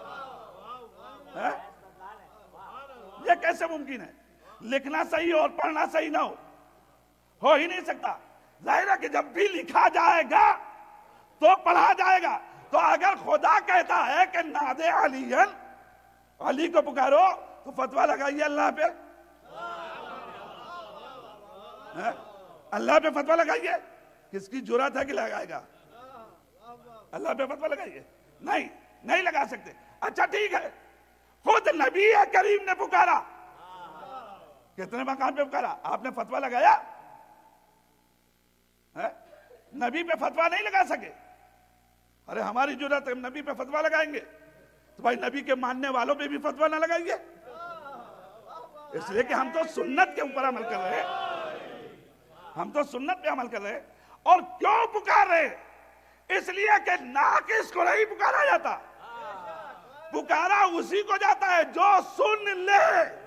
یہ کیسے ممکن ہے؟ لکھنا صحیح اور پڑھنا صحیح نہ ہو، ہو ہی نہیں سکتا. ظاہر ہے کہ جب بھی لکھا جائے گا تو پڑھا جائے گا. تو اگر خدا کہتا ہے کہ نادے علی علی کو پکارو تو فتویٰ لگائیے اللہ پہ. اللہ پہ فتویٰ لگائیے. کس کی جرات ہے کہ لگائے گا؟ اللہ پہ فتویٰ لگائیے. نہیں نہیں لگا سکتے. اچھا ٹھیک ہے، خود نبی کریم نے پکارا. کتنے مقام پہ پکارا؟ آپ نے فتویٰ لگایا؟ نبی پہ فتویٰ نہیں لگا سکے. ارے ہماری جرات ہے، نبی پہ فتویٰ لگائیں گے تو بھائی نبی کے ماننے والوں پہ بھی فتویٰ نہ لگائیے. اس لیے کہ ہم تو سنت کے اوپر عمل کر رہے ہیں، ہم تو سنت پہ عمل کر رہے ہیں. اور کیوں پکار رہے؟ اس لیے کہ ناقص کو نہیں پکارا جاتا، پکارا اسی کو جاتا ہے جو سن لے.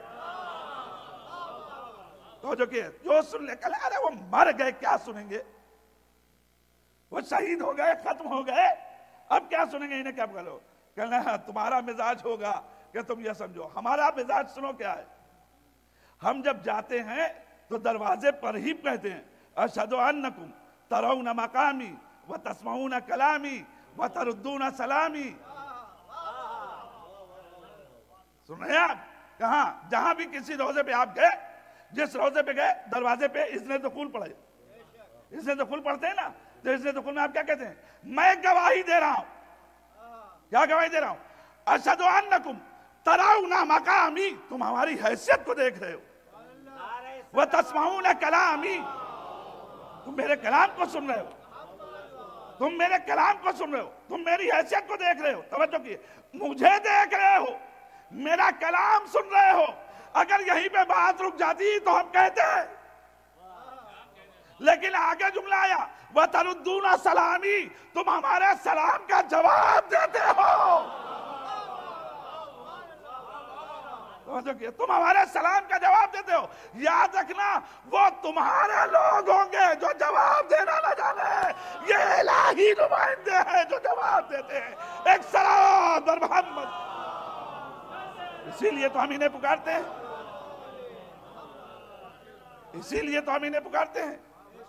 تو جو کہ جو سن لے. کہلے ارے وہ مر گئے کیا سنیں گے، وہ شہید ہو گئے ختم ہو گئے، اب کیا سنیں گے، انہیں کیا پکارو. کہنا تمہارا مزاج ہوگا کہ تم یہ سمجھو. ہمارا مزاج سنو کیا ہے. ہم جب جاتے ہیں تو دروازے پر ہی کہتے ہیں اشہدو انکم ترون مقامی وتسمعون کلامی وتردون سلامی. سن رہے ہیں آپ؟ کہاں جہاں بھی کسی روزے پہ آپ گئے، جس روزے پہ گئے دروازے پہ اذن دخول پڑھے. اذن دخول پڑھتے ہیں نا، تو اذن دخول میں آپ کیا کہتے ہیں؟ میں گواہی دے رہا ہوں. کیا گواہی دے رہا ہوں؟ اشہدو انکم ترون مقامی، تم ہماری حیثیت کو دیکھ رہے ہو. وَتَسْمَعُونَ كَلَامِ، تم میرے کلام کو سن رہے ہو، تم میرے کلام کو سن رہے ہو، تم میری حیثیت کو دیکھ رہے ہو. توجہ کیے، مجھے دیکھ رہے ہو، میرا کلام سن رہے ہو. اگر یہیں پہ بات رک جاتی تو ہم کہتے ہیں، لیکن آگے جملہ آیا وَتَرُدُّونَ سَلَامِ، تم ہمارے سلام کا جواب دیتے ہو. تم ہمارے سلام کا جواب دیتے ہو. یاد رکھنا وہ تمہارے لوگ ہوں گے جو جواب دینا نہ جانے، یہ الہی نمائندے ہیں جو جواب دیتے ہیں. ایک سلام بر محمد. اسی لیے تو ہم انہیں پکارتے ہیں، اسی لیے تو ہم انہیں پکارتے ہیں،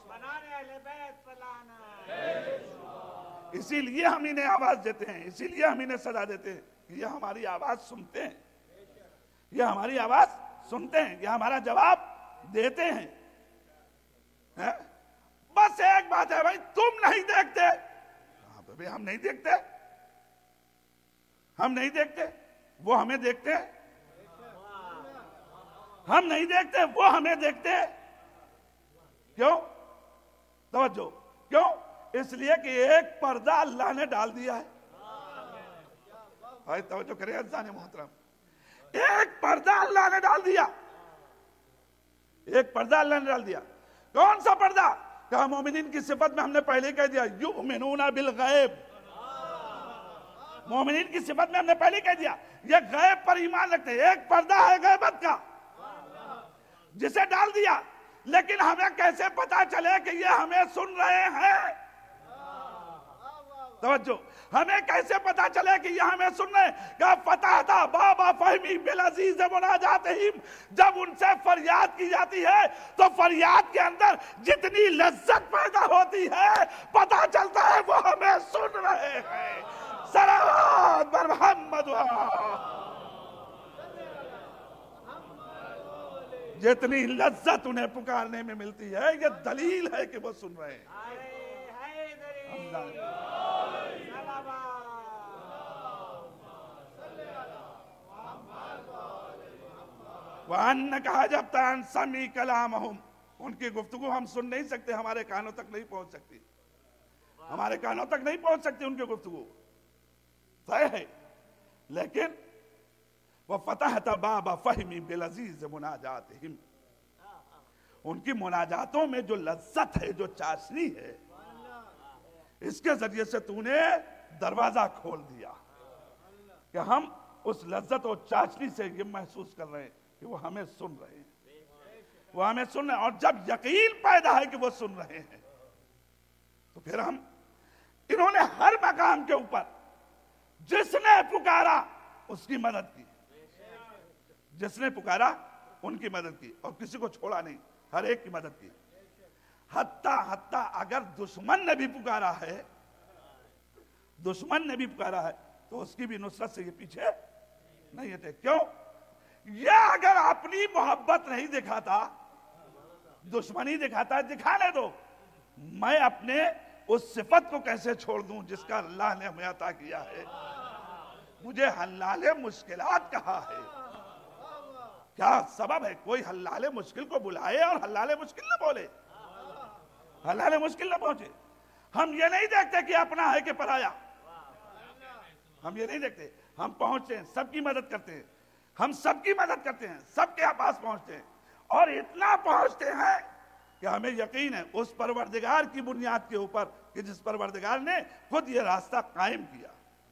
اسی لیے ہم انہیں آواز دیتے ہیں، اسی لیے ہم انہیں صدا دیتے ہیں. یہ ہماری آواز سنتے ہیں، یہ ہماری آواز سنتے ہیں، یہ ہمارا جواب دیتے ہیں. بس ایک بات ہے بھائی، تم نہیں دیکھتے، ہاں بھائی ہم نہیں دیکھتے، ہم نہیں دیکھتے، وہ ہمیں دیکھتے، ہم نہیں دیکھتے وہ ہمیں دیکھتے. کیوں؟ توجہ، کیوں؟ اس لیے کہ ایک پردہ اللہ نے ڈال دیا ہے. بھائی توجہ کریں عزیزان محترم، ایک پردہ اللہ نے ڈال دیا، ایک پردہ اللہ نے ڈال دیا. کون سا پردہ؟ کہا مومنین کی صفت میں ہم نے پہلے کہہ دیا یؤمنون بالغیب. مومنین کی صفت میں ہم نے پہلے کہہ دیا یہ غیب پر ایمان رکھتے ہیں. ایک پردہ ہے غیبت کا جسے ڈال دیا، لیکن ہمیں کیسے پتا چلے کہ یہ ہمیں سن رہے ہیں؟ توجہ، ہمیں کیسے پتا چلے کہ یہ ہمیں سن رہے ہیں؟ کہ فتح تھا بابا فہمی بالعزیز مناجاتہم، جب ان سے فریاد کی جاتی ہے تو فریاد کے اندر جتنی لذت پیدا ہوتی ہے پتا چلتا ہے وہ ہمیں سن رہے ہیں. صلوات بر محمد. جتنی لذت انہیں پکارنے میں ملتی ہے یہ دلیل ہے کہ وہ سن رہے ہیں. وَأَنَّكَ حَجَبْتَ عَنْ سَمْعِ كَلَامَهُمْ، ان کی گفتگو ہم سن نہیں سکتے، ہمارے کانوں تک نہیں پہنچ سکتی، ہمارے کانوں تک نہیں پہنچ سکتی ان کی گفتگو. صحیح ہے، لیکن وَفَتَحْتَ بَابَ فَهْمِ بِالْعَزِيزِ مُنَاجَاتِهِمْ، ان کی مناجاتوں میں جو لذت ہے، جو چاشنی ہے، اس کے ذریعے سے تو نے دروازہ کھول دیا کہ ہم اس لذت اور چاشنی سے یہ محسوس کر رہے ہیں کہ وہ ہمیں سن رہے ہیں، وہ ہمیں سن رہے ہیں. اور جب یقین پیدا ہے کہ وہ سن رہے ہیں تو پھر ہم انہوں نے ہر مقام کے اوپر جس نے پکارا اس کی مدد کی، جس نے پکارا ان کی مدد کی، اور کسی کو چھوڑا نہیں، ہر ایک کی مدد کی. حتیٰ حتیٰ اگر دشمن نے بھی پکارا ہے، دشمن نے بھی پکارا ہے تو اس کی بھی نصرت سے یہ پیچھے نہیں ہٹے. کیوں؟ یہ اگر اپنی محبت نہیں دکھاتا، دشمنی دکھاتا ہے، دکھانے دو، میں اپنے اس صفت کو کیسے چھوڑ دوں جس کا اللہ نے ہمیں عطا کیا ہے. مجھے حلال مشکلات کہا ہے، کیا سبب ہے کوئی حلال مشکل کو بلائے اور حلال مشکل نہ بولے، حلال مشکل نہ پہنچے؟ ہم یہ نہیں دیکھتے کہ اپنا ہے کہ پرایا، ہم یہ نہیں دیکھتے. ہم پہنچتے ہیں، سب کی مدد کرتے ہیں، ہم سب کی مدد کرتے ہیں، سب کے پاس پہنچتے ہیں، اور اتنا پہنچتے ہیں کہ ہمیں یقین ہے اس پروردگار کی بنیاد کے اوپر کہ جس پروردگار نے خود یہ راستہ قائم کیا،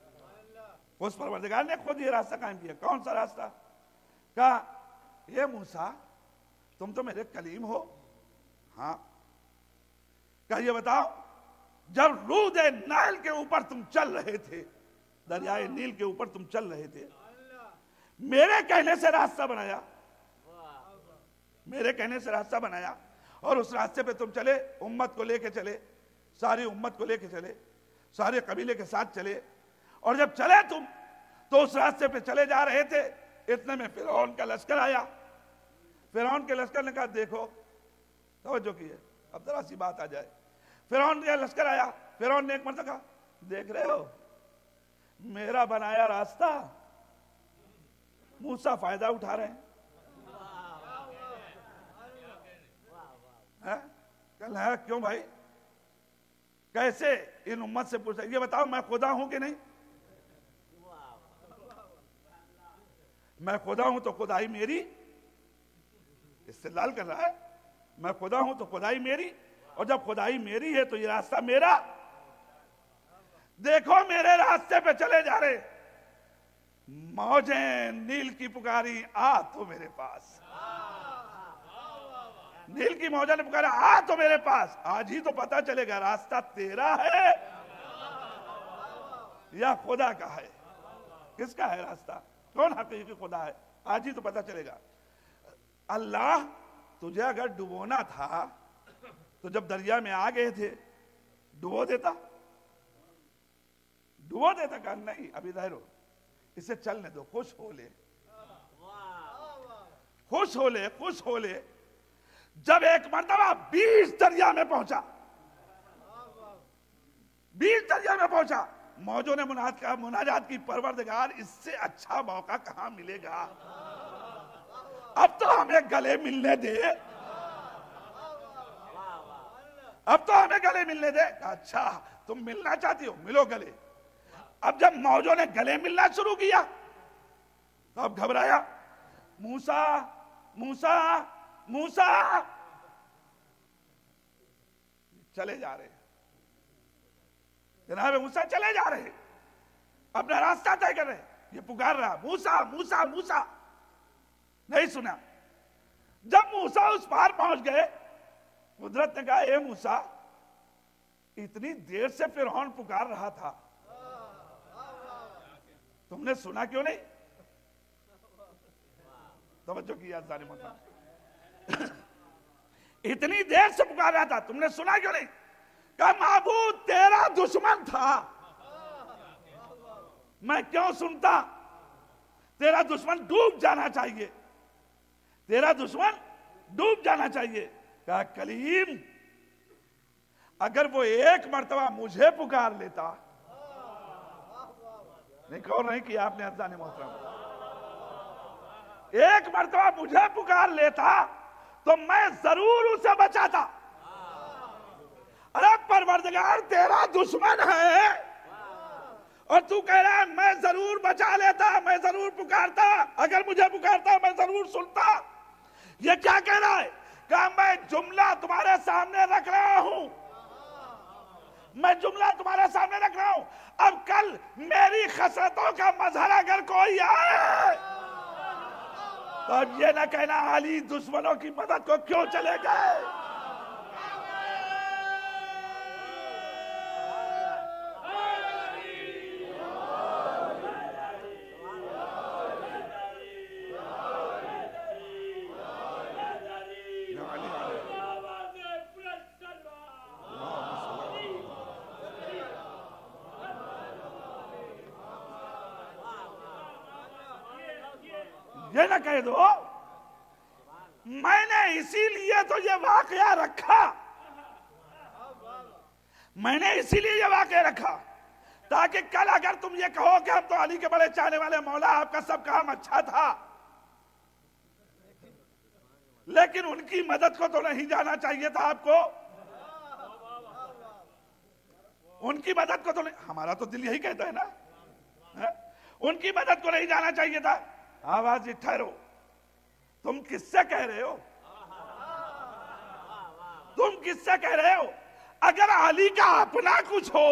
اس پروردگار نے خود یہ راستہ قائم کیا. کون سا راستہ؟ کہا یہ موسیٰ تم تو میرے کلیم ہو. ہاں. کہا یہ بتاؤ جب رود نیل کے اوپر تم چل رہے تھے، دریائے نیل کے اوپر تم چل رہے تھے، میرے کہنے سے راستہ بنایا، میرے کہنے سے راستہ بنایا، اور اس راستے پہ تم چلے، امت کو لے کے چلے، ساری امت کو لے کے چلے، سارے قبیلے کے ساتھ چلے، اور جب چلے تم تو اس راستے پہ چلے جا رہے تھے، اتنے میں فرعون کا لشکر آیا. فرعون کے لشکر نے کہا دیکھو، توجہ کیے، اب ذرا سی بات آ جائے. فرعون کا لشکر آیا، فرعون نے ایک مرتبہ کہا دیکھ رہے ہو میرا بنایا راستہ، موسیٰ فائدہ اٹھا رہے ہیں. کل ہے کیوں بھائی؟ کیسے ان امت سے پوچھا یہ بتاؤ میں خدا ہوں کہ نہیں؟ میں خدا ہوں تو خدائی میری، استدلال کر رہا ہے، میں خدا ہوں تو خدائی میری، اور جب خدائی میری ہے تو یہ راستہ میرا. دیکھو میرے راستے پہ چلے جا رہے، موجیں نیل کی پکاری آ تو میرے پاس، نیل کی موجوں نے پکارا آ تو میرے پاس. آج ہی تو پتا چلے گا راستہ تیرا ہے یا خدا کا ہے، کس کا ہے راستہ، کون حقیقی خدا ہے، آج ہی تو پتا چلے گا. اللہ تجھے اگر ڈبونا تھا تو جب دریا میں آ گئے تھے ڈبو دیتا، ڈبو دیتا. کہا نہیں ابھی ظاہر ہو، اسے چلنے دو، خوش ہو لے، خوش ہو لے، خوش ہو لے. جب ایک مرتبہ بیس دریا میں پہنچا، بیچ دریا میں پہنچا. موجوں نے مناجات کی, پروردگار اس سے اچھا موقع کہاں ملے گا, اب تو ہمیں گلے ملنے دے, اب تو ہمیں گلے ملنے دے. اچھا تم ملنا چاہتی ہو, ملو گلے. اب جب موجوں نے گلے ملنا شروع کیا تو اب گھبرایا, موسیٰ موسیٰ موسیٰ, چلے جا رہے جناب موسیٰ, چلے جا رہے, اپنا راستہ طے کر رہے. یہ پکار رہا, موسیٰ موسیٰ موسیٰ, نہیں سنا. جب موسیٰ اس پار پہنچ گئے, قدرت نے کہا اے موسیٰ, اتنی دیر سے فرعون پکار رہا تھا, تم نے سنا کیوں نہیں؟ توجہ کیا ظالم محترم, اتنی دیر سے پکار رہا تھا, تم نے سنا کیوں نہیں؟ کہا معبود تیرا دشمن تھا, میں کیوں سنتا؟ تیرا دشمن ڈوب جانا چاہیے, تیرا دشمن ڈوب جانا چاہیے. کہا کلیم, اگر وہ ایک مرتبہ مجھے پکار لیتا, نہیں کہو نہیں کیا آپ نے عزیزان محترم, ایک مرتبہ مجھے پکار لیتا تو میں ضرور اسے بچاتا. ارے پروردگار تیرا دشمن ہے اور تو کہہ رہا ہے میں ضرور بچا لیتا, میں ضرور پکارتا, اگر مجھے پکارتا میں ضرور سنتا. یہ کیا کہہ رہا ہے؟ کہ میں جملہ تمہارے سامنے رکھ رہا ہوں, میں جملہ تمہارے سامنے رکھ رہا ہوں. اب کل میری خسرتوں کا مظہر اگر کوئی آئے تو اب یہ نہ کہنا علی دشمنوں کی مدد کو کیوں چلے گئے. یہ نہ کہہ دو میں نے اسی لیے تو یہ واقعہ رکھا, میں نے اسی لیے یہ واقعہ رکھا تاکہ کل اگر تم یہ کہو کہ ہم تو علی کے بڑے چاہنے والے, مولا آپ کا سب کام اچھا تھا, لیکن ان کی مدد کو تو نہیں جانا چاہیے تھا آپ کو, ان کی مدد کو تو نہیں, ہمارا تو دل یہی کہتا ہے نا, ان کی مدد کو نہیں جانا چاہیے تھا. آواز ٹھہرو, تم کس سے کہہ رہے ہو, تم کس سے کہہ رہے ہو؟ اگر علی کا اپنا کچھ ہو,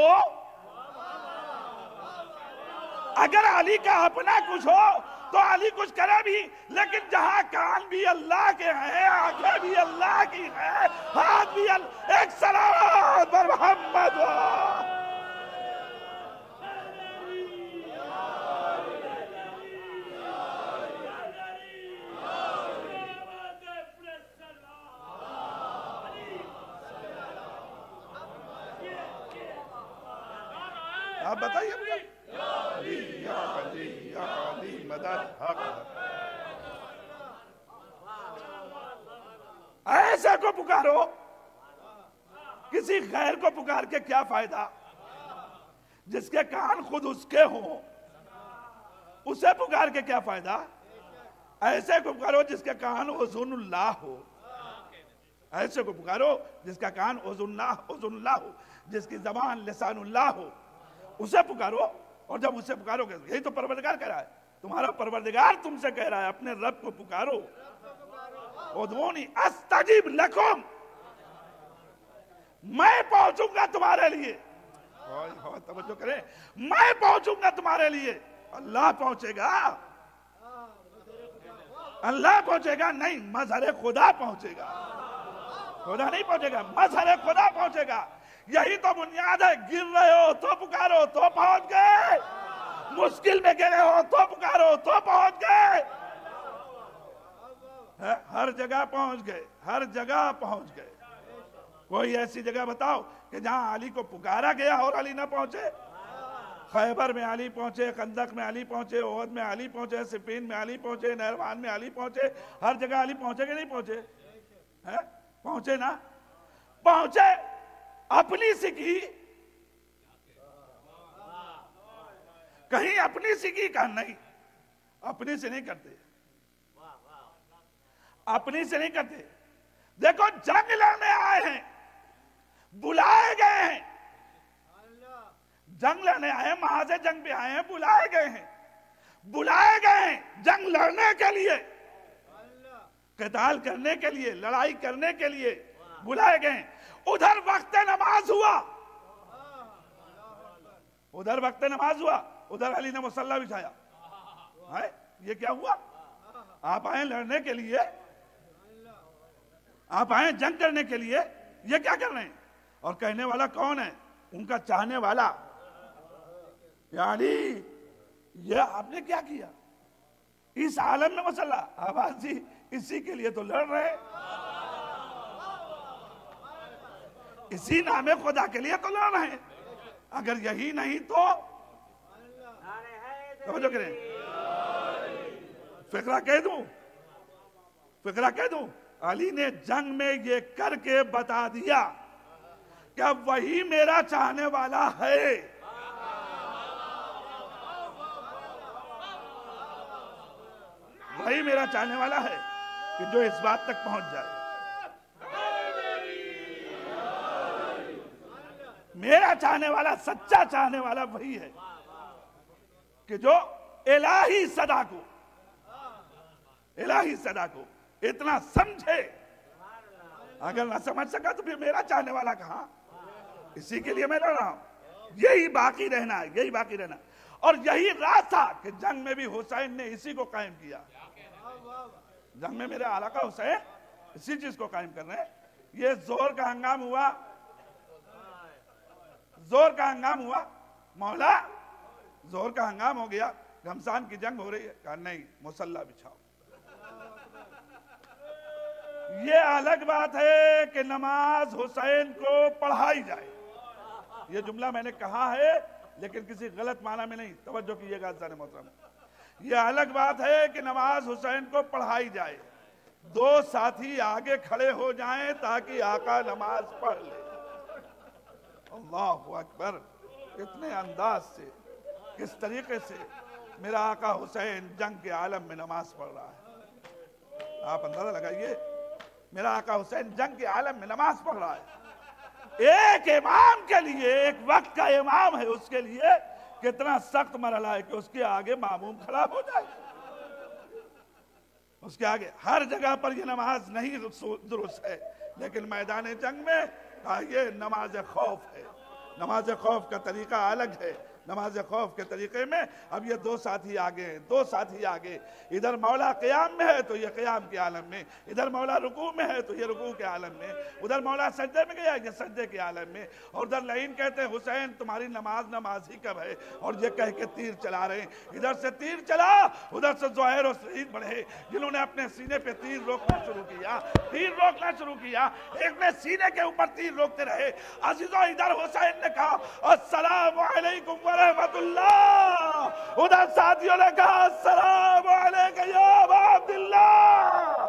اگر علی کا اپنا کچھ ہو تو علی کچھ کرے بھی, لیکن جہاں کان بھی اللہ کے ہیں, آنکھیں بھی اللہ کی ہیں, ہاتھ بھی اللہ, ایک صلوات پر محمد ہو. آپ بتائیے مجھے, علی یا علی یا علی مدد حق. ایسے کو پکارو, کسی غیر کو پکار کے کیا فائدہ, جس کے کان خود اس کے ہوں اسے پکار کے کیا فائدہ. ایسے کو پکارو جس کے کان اذن اللہ ہو, ایسے کو پکارو جس کا کان اذن اللہ اذن اللہ ہو, جس کی زبان لسان اللہ ہو, اسے پکارو. اور جب اسے پکارو گے, یہی تو پروردگار کہہ رہا ہے, تمہارا پروردگار تم سے کہہ رہا ہے اپنے رب کو پکارو. ادعونی استجب لکم, میں پہنچوں گا تمہارے لیے, توجہ کریں, میں پہنچوں گا تمہارے لیے. اللہ پہنچے گا, اللہ پہنچے گا نہیں, مظہر خدا پہنچے گا, خدا نہیں پہنچے گا, مظہر خدا پہنچے گا. یہی تو بنیاد ہے, گر رہے ہو تو پکارو تو پہنچ گئے, مشکل میں گرے ہو تو پکارو تو پہنچ گئے, ہر جگہ پہنچ گئے, ہر جگہ پہنچ گئے. کوئی ایسی جگہ بتاؤ کہ جہاں علی کو پکارا گیا اور علی نہ پہنچے. خیبر میں علی پہنچے, خندق میں علی پہنچے, احد میں علی پہنچے, صفین میں علی پہنچے, نہروان میں علی پہنچے, ہر جگہ علی پہنچے کہ نہیں پہنچے؟ پہنچے نا, پہنچے. اپنی سکی کہیں اپنی سی کی کہا نہیں، اپنی سے نہیں کرتے، اپنی سے نہیں کرتے. دیکھو جنگ لڑنے آئے ہیں، بلائے گئے ہیں، جنگ لڑنے آئے ہیں، محاذ جنگ پہ آئے ہیں، بلائے گئے ہیں، بلائے گئے ہیں جنگ لڑنے کے لیے، قتال کرنے کے لیے، لڑائی کرنے کے لیے بلائے گئے ہیں. ادھر وقت نماز ہوا، ادھر وقت نماز ہوا، ادھر علی نے مصلی بچھایا. یہ کیا ہوا؟ آپ آئے لڑنے کے لیے، آپ آئے جنگ کرنے کے لیے، یہ کیا کر رہے ہیں؟ اور کہنے والا کون ہے؟ ان کا چاہنے والا. یعنی یہ آپ نے کیا کیا؟ اس عالم میں مسئلہ آواز جی اسی کے لیے تو لڑ رہے، اسی نام خدا کے لیے تو لڑ رہے ہیں. اگر یہی نہیں تو توجہ کریں، فقرہ کہہ دوں، فقرہ کہہ دوں. علی نے جنگ میں یہ کر کے بتا دیا کہ اب وہی میرا چاہنے والا ہے. وہی میرا چاہنے والا ہے کہ جو اس بات تک پہنچ جائے. میرا چاہنے والا، سچا چاہنے والا وہی ہے کہ جو الہی صدا کو، الہی صدا کو اتنا سمجھے. اگر نہ سمجھ سکا تو پھر میرا چاہنے والا کہاں؟ اسی کے لیے میں لڑ رہا ہوں. یہی باقی رہنا ہے، یہی باقی رہنا. اور یہی راز تھا کہ جنگ میں بھی حسین نے اسی کو قائم کیا. جنگ میں میرے آقا حسین اسی چیز کو قائم کر رہے ہیں. یہ زور کا ہنگام ہوا، زور کا ہنگام ہوا، مولا زور کا ہنگام ہو گیا، گھمسان کی جنگ ہو رہی ہے. کہا نہیں، مصلی بچھاؤ. یہ الگ بات ہے کہ نماز حسین کو پڑھائی جائے. یہ جملہ میں نے کہا ہے لیکن کسی غلط معنی میں نہیں، توجہ کیجیے گا عزیزان محترم. یہ الگ بات ہے کہ نماز حسین کو پڑھائی جائے، دو ساتھی آگے کھڑے ہو جائیں تاکہ آقا نماز پڑھ لے. اللہ اکبر. کتنے انداز سے، کس طریقے سے میرا آقا حسین جنگ کے عالم میں نماز پڑھ رہا ہے. آپ اندازہ لگائیے، میرا آقا حسین جنگ کے عالم میں نماز پڑھ رہا ہے. ایک امام کے لیے، ایک وقت کا امام ہے، اس کے لیے کتنا سخت مرحلہ ہے کہ اس کے آگے معموم کھڑا ہو جائے. اس کے آگے ہر جگہ پر یہ نماز نہیں درست ہے، لیکن میدان جنگ میں یہ نماز خوف ہے. نماز خوف کا طریقہ الگ ہے. نماز خوف کے طریقے میں اب یہ دو ساتھی آگے ہیں، دو ساتھی آگے. ادھر مولا قیام میں ہے تو یہ قیام کے عالم میں، ادھر مولا رکوع میں ہے تو یہ رکوع کے عالم میں، ادھر مولا سجدے میں گیا یہ سجدے کے عالم میں. اور ادھر لعین کہتے ہیں حسین تمہاری نماز نماز ہی کب ہے، اور یہ کہہ کے تیر چلا رہے ہیں. ادھر سے تیر چلا، ادھر سے زہیر و سعید بڑھے جنہوں نے اپنے سینے پہ تیر روکنا شروع کیا، تیر روکنا شروع کیا. ایک نے سینے کے اوپر تیر روکتے رہے. عزیزوں ادھر حسین نے کہا السلام علیکم رحمت اللہ، ادھر ساتھیوں نے کہا السلام علیکم یا ابا عبداللہ.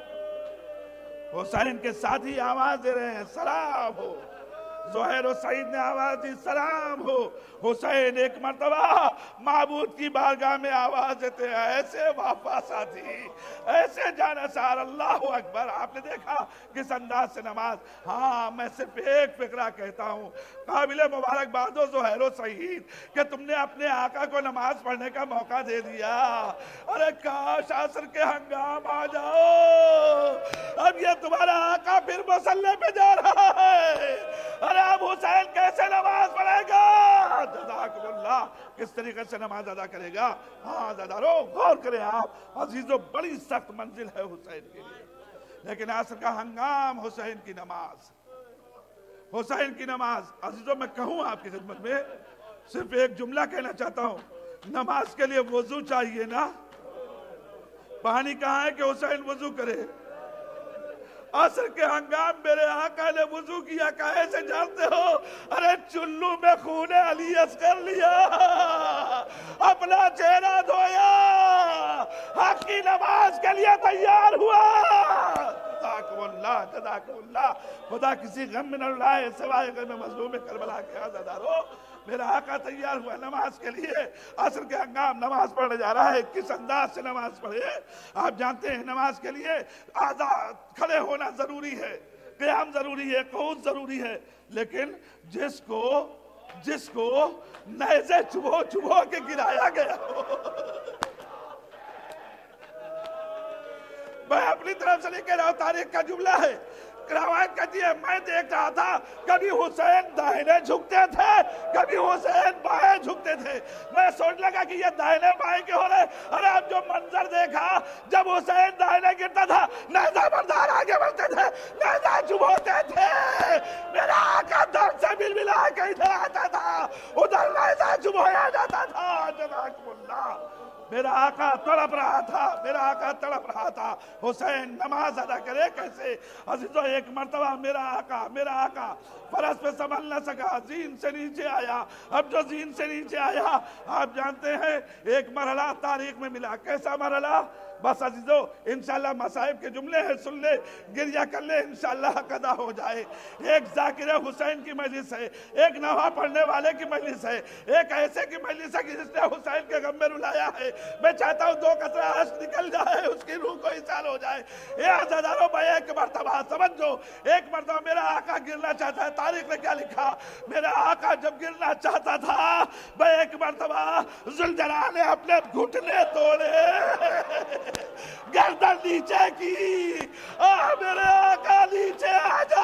حسین کے ساتھی آواز دے رہے ہیں سلام ہو. زہیر و سعید نے آواز دی سلام ہو. حسین ایک مرتبہ معبود کی بارگاہ میں آواز دیتے ہیں ایسے وفا ساتھی، ایسے جانسار. اللہ اکبر. آپ نے دیکھا کس انداز سے نماز. ہاں میں صرف ایک فقرہ کہتا ہوں، قابل مبارک باد و زہیر و سعید کہ تم نے اپنے آقا کو نماز پڑھنے کا موقع دے دیا. ارے کاش عصر کے ہنگام آ جاؤ، اب یہ تمہارا آقا پھر مصلی پہ جا رہا ہے. ارے اب حسین کیسے نماز پڑھے گا؟ جزاکم اللہ. کس طریقے سے نماز ادا کرے گا؟ ہاں زدارو غور کریں آپ عزیزو، بڑی سخت منزل ہے حسین کے لیے. لیکن عصر کا ہنگام، حسین کی نماز، حسین کی نماز. عزیزو میں کہوں آپ کی خدمت میں صرف ایک جملہ کہنا چاہتا ہوں. نماز کے لیے وضو چاہیے نا. پانی کہاں ہے کہ حسین وضو کرے؟ عصر کے ہنگام میرے آقا نے وضو کیا. کہے سے جانتے ہو؟ ارے چلو میں خون علی اصغر لیا، اپنا چہرہ دھویا، حق کی نماز کے لیے تیار ہوا. جزاکم اللہ جزاکم اللہ. خدا کسی غم میں نہ اڑائے سوائے غم مظلوم کربلا کے عزادارو. میرا آقا تیار ہوا نماز کے لیے. عصر کے ہنگام نماز پڑھنے جا رہا ہے. کس انداز سے نماز پڑھے آپ جانتے ہیں. نماز کے لیے آزاد کھڑے ہونا ضروری ہے, قیام ضروری ہے, قعود ضروری ہے. لیکن جس کو جس کو نیزے چبو چبو کے گرایا گیا ہو. میں اپنی طرف سے نہیں کہہ رہا ہوں, تاریخ کا جملہ ہے. روایت کہتی ہے میں دیکھ رہا تھا کبھی حسین داہنے جھکتے تھے کبھی حسین بائیں جھکتے تھے. میں سوچ لگا کہ یہ داہنے بائیں کے ہو رہے. ارے اب جو منظر دیکھا جب حسین داہنے گرتا تھا نیزہ بردار آگے بڑھتے تھے, نیزہ چبوتے تھے. میرا آقا درد سے بل بلا کے ادھر آتا تھا, ادھر نیزہ چبویا جاتا تھا. جزاکم اللہ. میرا آقا تڑپ رہا تھا, میرا آقا تڑپ رہا تھا. حسین نماز ادا کرے کیسے؟ عزیزو ایک مرتبہ میرا آقا میرا آقا فرس پہ سنبھل نہ سکا, زین سے نیچے آیا. اب جو زین سے نیچے آیا آپ جانتے ہیں ایک مرحلہ تاریخ میں ملا. کیسا مرحلہ؟ بس عزیزو انشاءاللہ مصائب کے جملے ہیں, سن لے, گریہ کر لے, انشاءاللہ قضا ہو جائے. ایک ذاکر حسین کی مجلس ہے, ایک نوحہ پڑھنے والے کی مجلس ہے, ایک ایسے کی مجلس ہے کہ جس نے حسین کے غم میں رلایا ہے. میں چاہتا ہوں دو قطرہ اشک نکل جائے, اس کی روح کو احسان ہو جائے. اے عزادارو بھائی ایک مرتبہ سمجھو, ایک مرتبہ میرا آقا گرنا چاہتا ہے. تاریخ نے کیا لکھا؟ میرا آقا جب گرنا چاہتا تھا بھائی ایک مرتبہ ذوالجلال نے اپنے گھٹنے توڑے, گردن نیچے کی. آہ میرے آقا نیچے آ جا,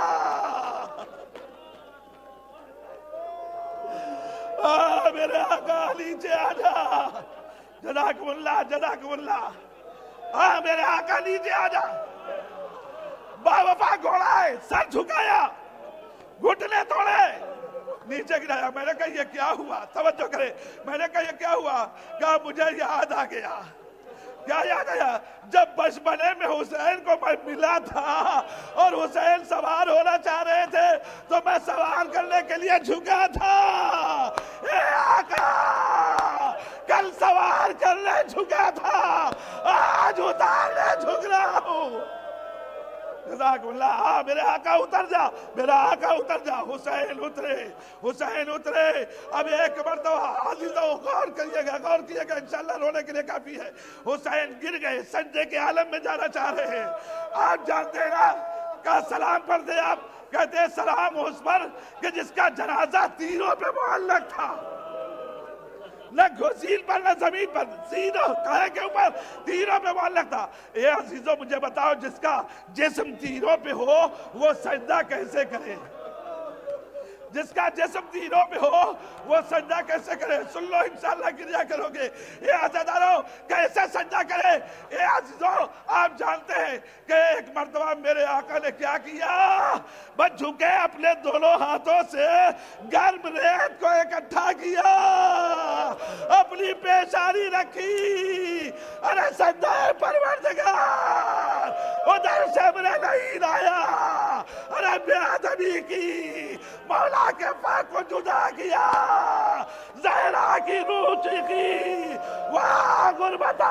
آہ میرے آقا نیچے آ جا. جزاکم اللہ جزاکم اللہ. آہ میرے آقا نیچے آ جا. با وفا گھوڑا ہے, سر جھکایا, گھٹنے توڑے, نیچے گرایا. میں نے کہا یہ کیا ہوا؟ توجہ کرے. میں نے کہا یہ کیا ہوا؟ کہا مجھے یاد آ گیا. کیا یاد آیا؟ جب بچپنے میں حسین کو میں ملا تھا اور حسین سوار ہونا چاہ رہے تھے تو میں سوار کرنے کے لیے جھکا تھا. اے آقا کل سوار کرنے جھکا تھا, آج اتارنے جھک رہا ہوں. جزاکم اللہ. ہاں میرے آقا اتر جا, میرا آقا اتر جا. حسین اترے, حسین اترے. اب ایک مرتبہ عزیزو غور کریے گا, غور کیے گا, انشاءاللہ رونے کے لیے کافی ہے. حسین گر گئے, سجدے کے عالم میں جانا چاہ رہے ہیں. آپ جانتے ہیں نا, کہا سلام پڑھ دے. آپ کہتے ہیں سلام اس پر کہ جس کا جنازہ تیروں پہ معلق تھا, نہ گھسیل پر نہ زمین پر, سینوں کہے کے اوپر تیروں پہ معلق تھا. اے عزیزو مجھے بتاؤ جس کا جسم تیروں پہ ہو وہ سجدہ کیسے کرے؟ جس کا جسم تیروں پہ ہو وہ سجدہ کیسے کرے؟ سن لو انشاءاللہ گریہ کرو گے. اے عزادارو کیسے سجدہ کرے؟ اے عزیزو آپ جانتے ہیں کہ ایک مرتبہ میرے آقا نے کیا کیا؟ بس جھکے اپنے دونوں ہاتھوں سے گرم ریت کو اکٹھا کیا, اپنی پیشانی رکھی. ارے سجدہ پروردگار, ادھر سے مجھے نہیں آیا. ارے بے ادبی کی, مولا کے پاک کو جدا کیا, زہرا کی روح چیخی, واہ غربتا,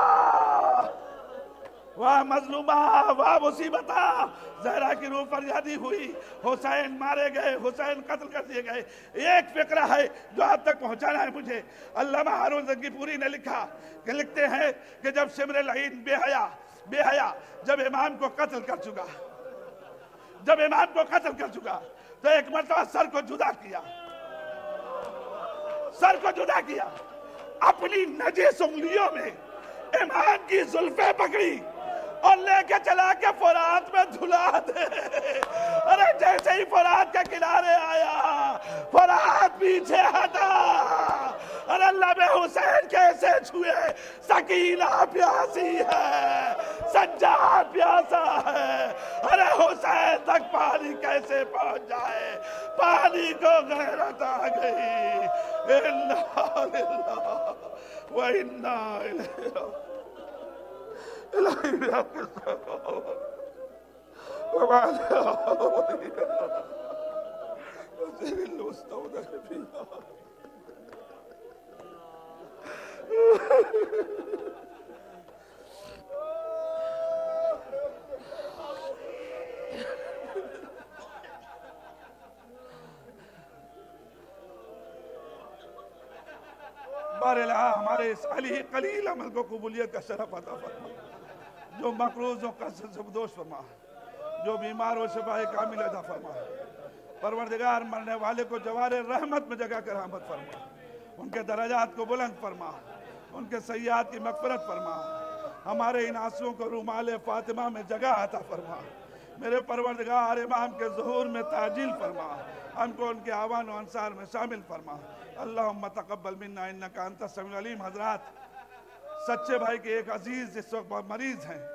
واہ مظلومہ, واہ مصیبتہ. زہرا کی روح فریادی ہوئی. حسین مارے گئے, حسین قتل کر دیے گئے. ایک فقرہ ہے جو آپ تک پہنچانا ہے مجھے. علامہ ہارون زنگی پوری نے لکھا کہ لکھتے ہیں کہ جب شمر لعین بے حیا بے حیا جب امام کو قتل کر چکا جب امام کو قتل کر چکا تو ایک مرتبہ سر کو جدا کیا, سر کو جدا کیا, اپنی نجس انگلیوں میں امام کی زلفیں پکڑی اور لے کے چلا کے فرات میں دھلا دے. ارے جیسے ہی فرات کے کنارے آیا فرات پیچھے ہٹا. ارے لب حسین کیسے چھوئے؟ سکینہ پیاسی ہے, سجاد پیاسا ہے. ارے حسین تک پانی کیسے پہنچ جائے؟ پانی کو غیرت آ گئی. اِنَّا لِلَّهِ وَإِنَّا إِلَيْهِ الہی بھی آپ کے ساتھ وبعد وزیر المستودع فیہا. بارہا ہمارے اس علی قلیل عمل کو قبولیت کا شرف عطا فرما، جو مقروض و قصد سے بدوش فرما، جو بیمار و شفا کامل عطا فرما۔ پروردگار مرنے والے کو جوار رحمت میں جگہ کر رحمت فرما، ان کے درجات کو بلند فرما، ان کے سیئات کی مغفرت فرما، ہمارے ان آنسوؤں کو رومال فاطمہ میں جگہ عطا فرما۔ میرے پروردگار امام کے ظہور میں تعجیل فرما، ہم کو ان کے آوان و انصار میں شامل فرما۔ اللہم تقبل منا انکا انت السمیع العلیم۔ حضرات، سچے بھائی کے ایک عزیز اس وقت بہت مریض ہیں،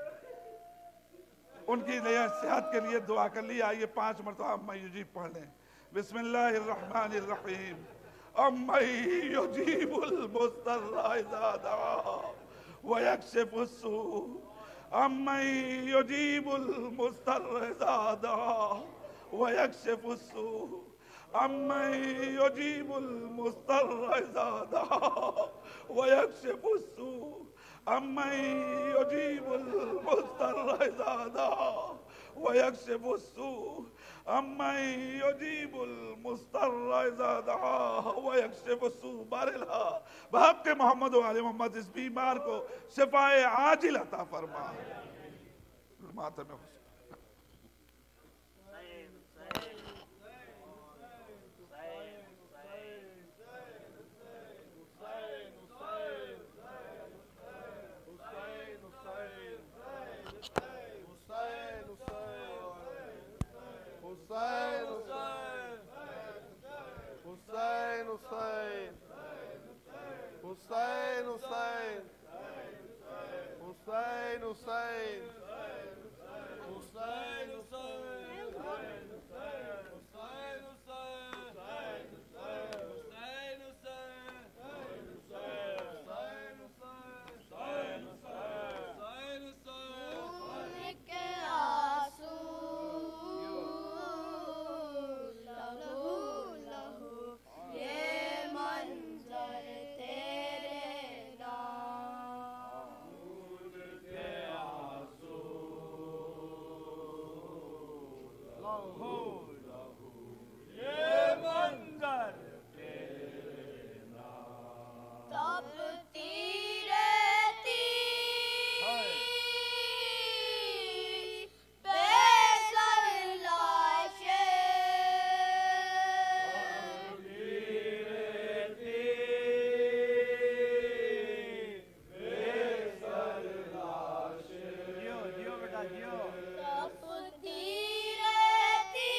ان کی لیے صحت کے لیے دعا کر لی۔ آئیے پانچ مرتبہ اما یجیب پڑھ لیں۔ بسم اللہ الرحمن الرحیم۔ اما یجیب المضطر اذا دعا ویکشف السوء، اما یجیب المضطر اذا دعا ویکشف السوء، اما یجیب المضطر اذا دعا ویکشف السوء، اما یجیب المضطر اذا دعا ویکشف السوء، اما یجیب المضطر اذا دعا ویکشف السوء۔ بارہا بحق محمد و آل محمد اس بیمار کو شفائے عاجل عطا فرما۔ ماتم حسین تپتی رہتی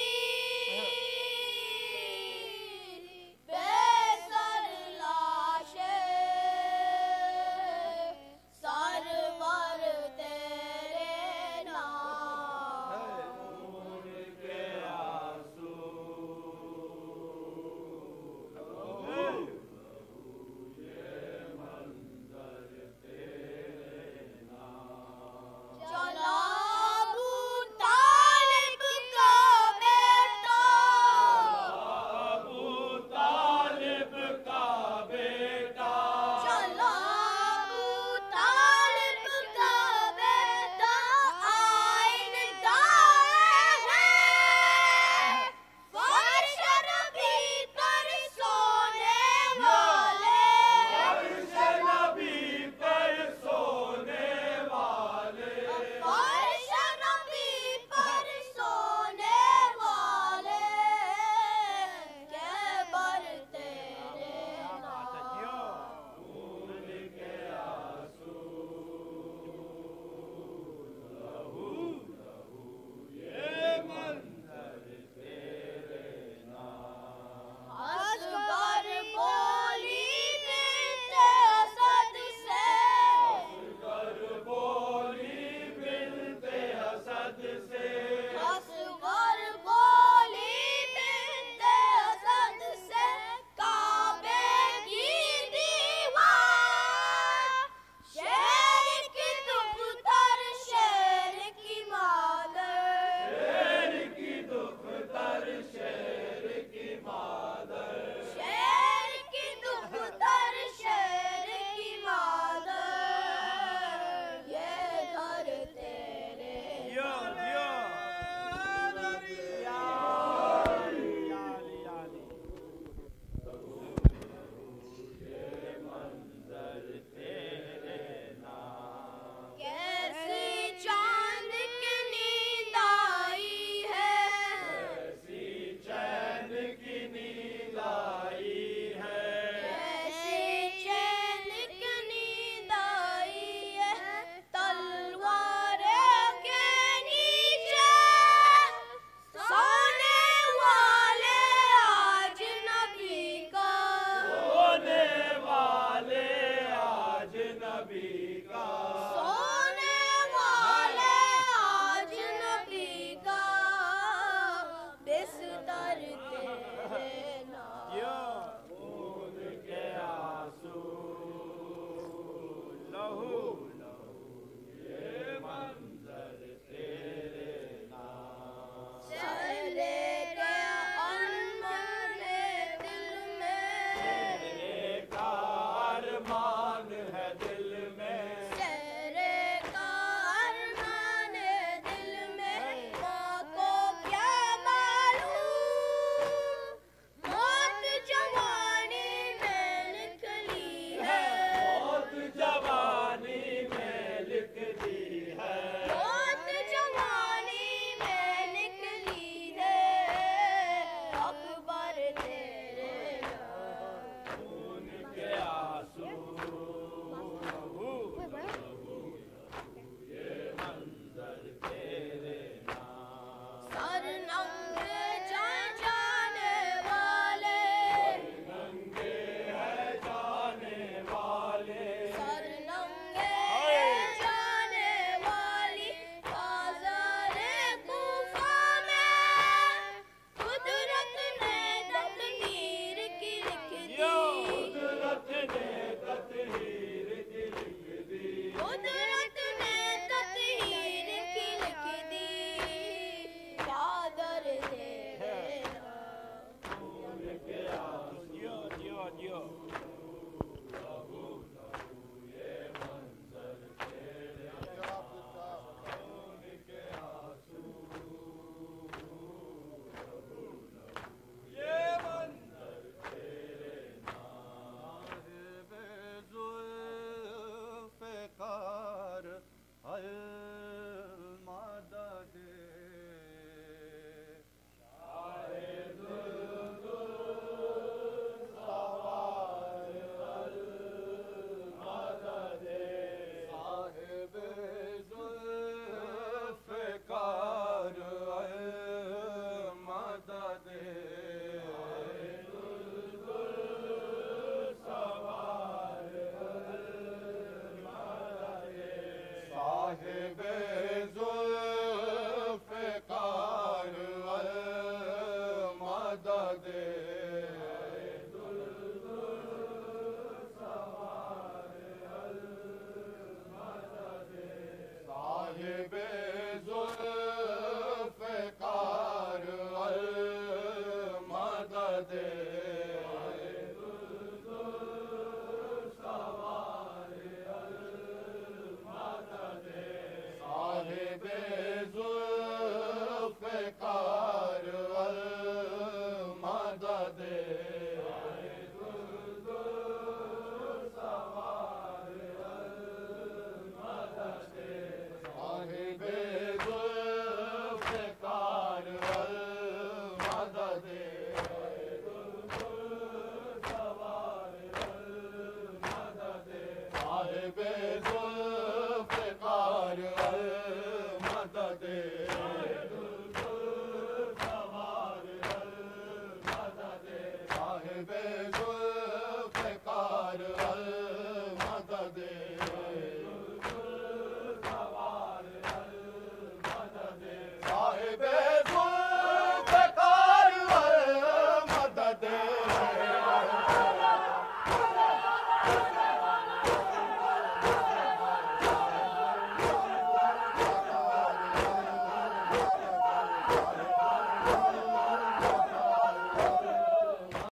صاحب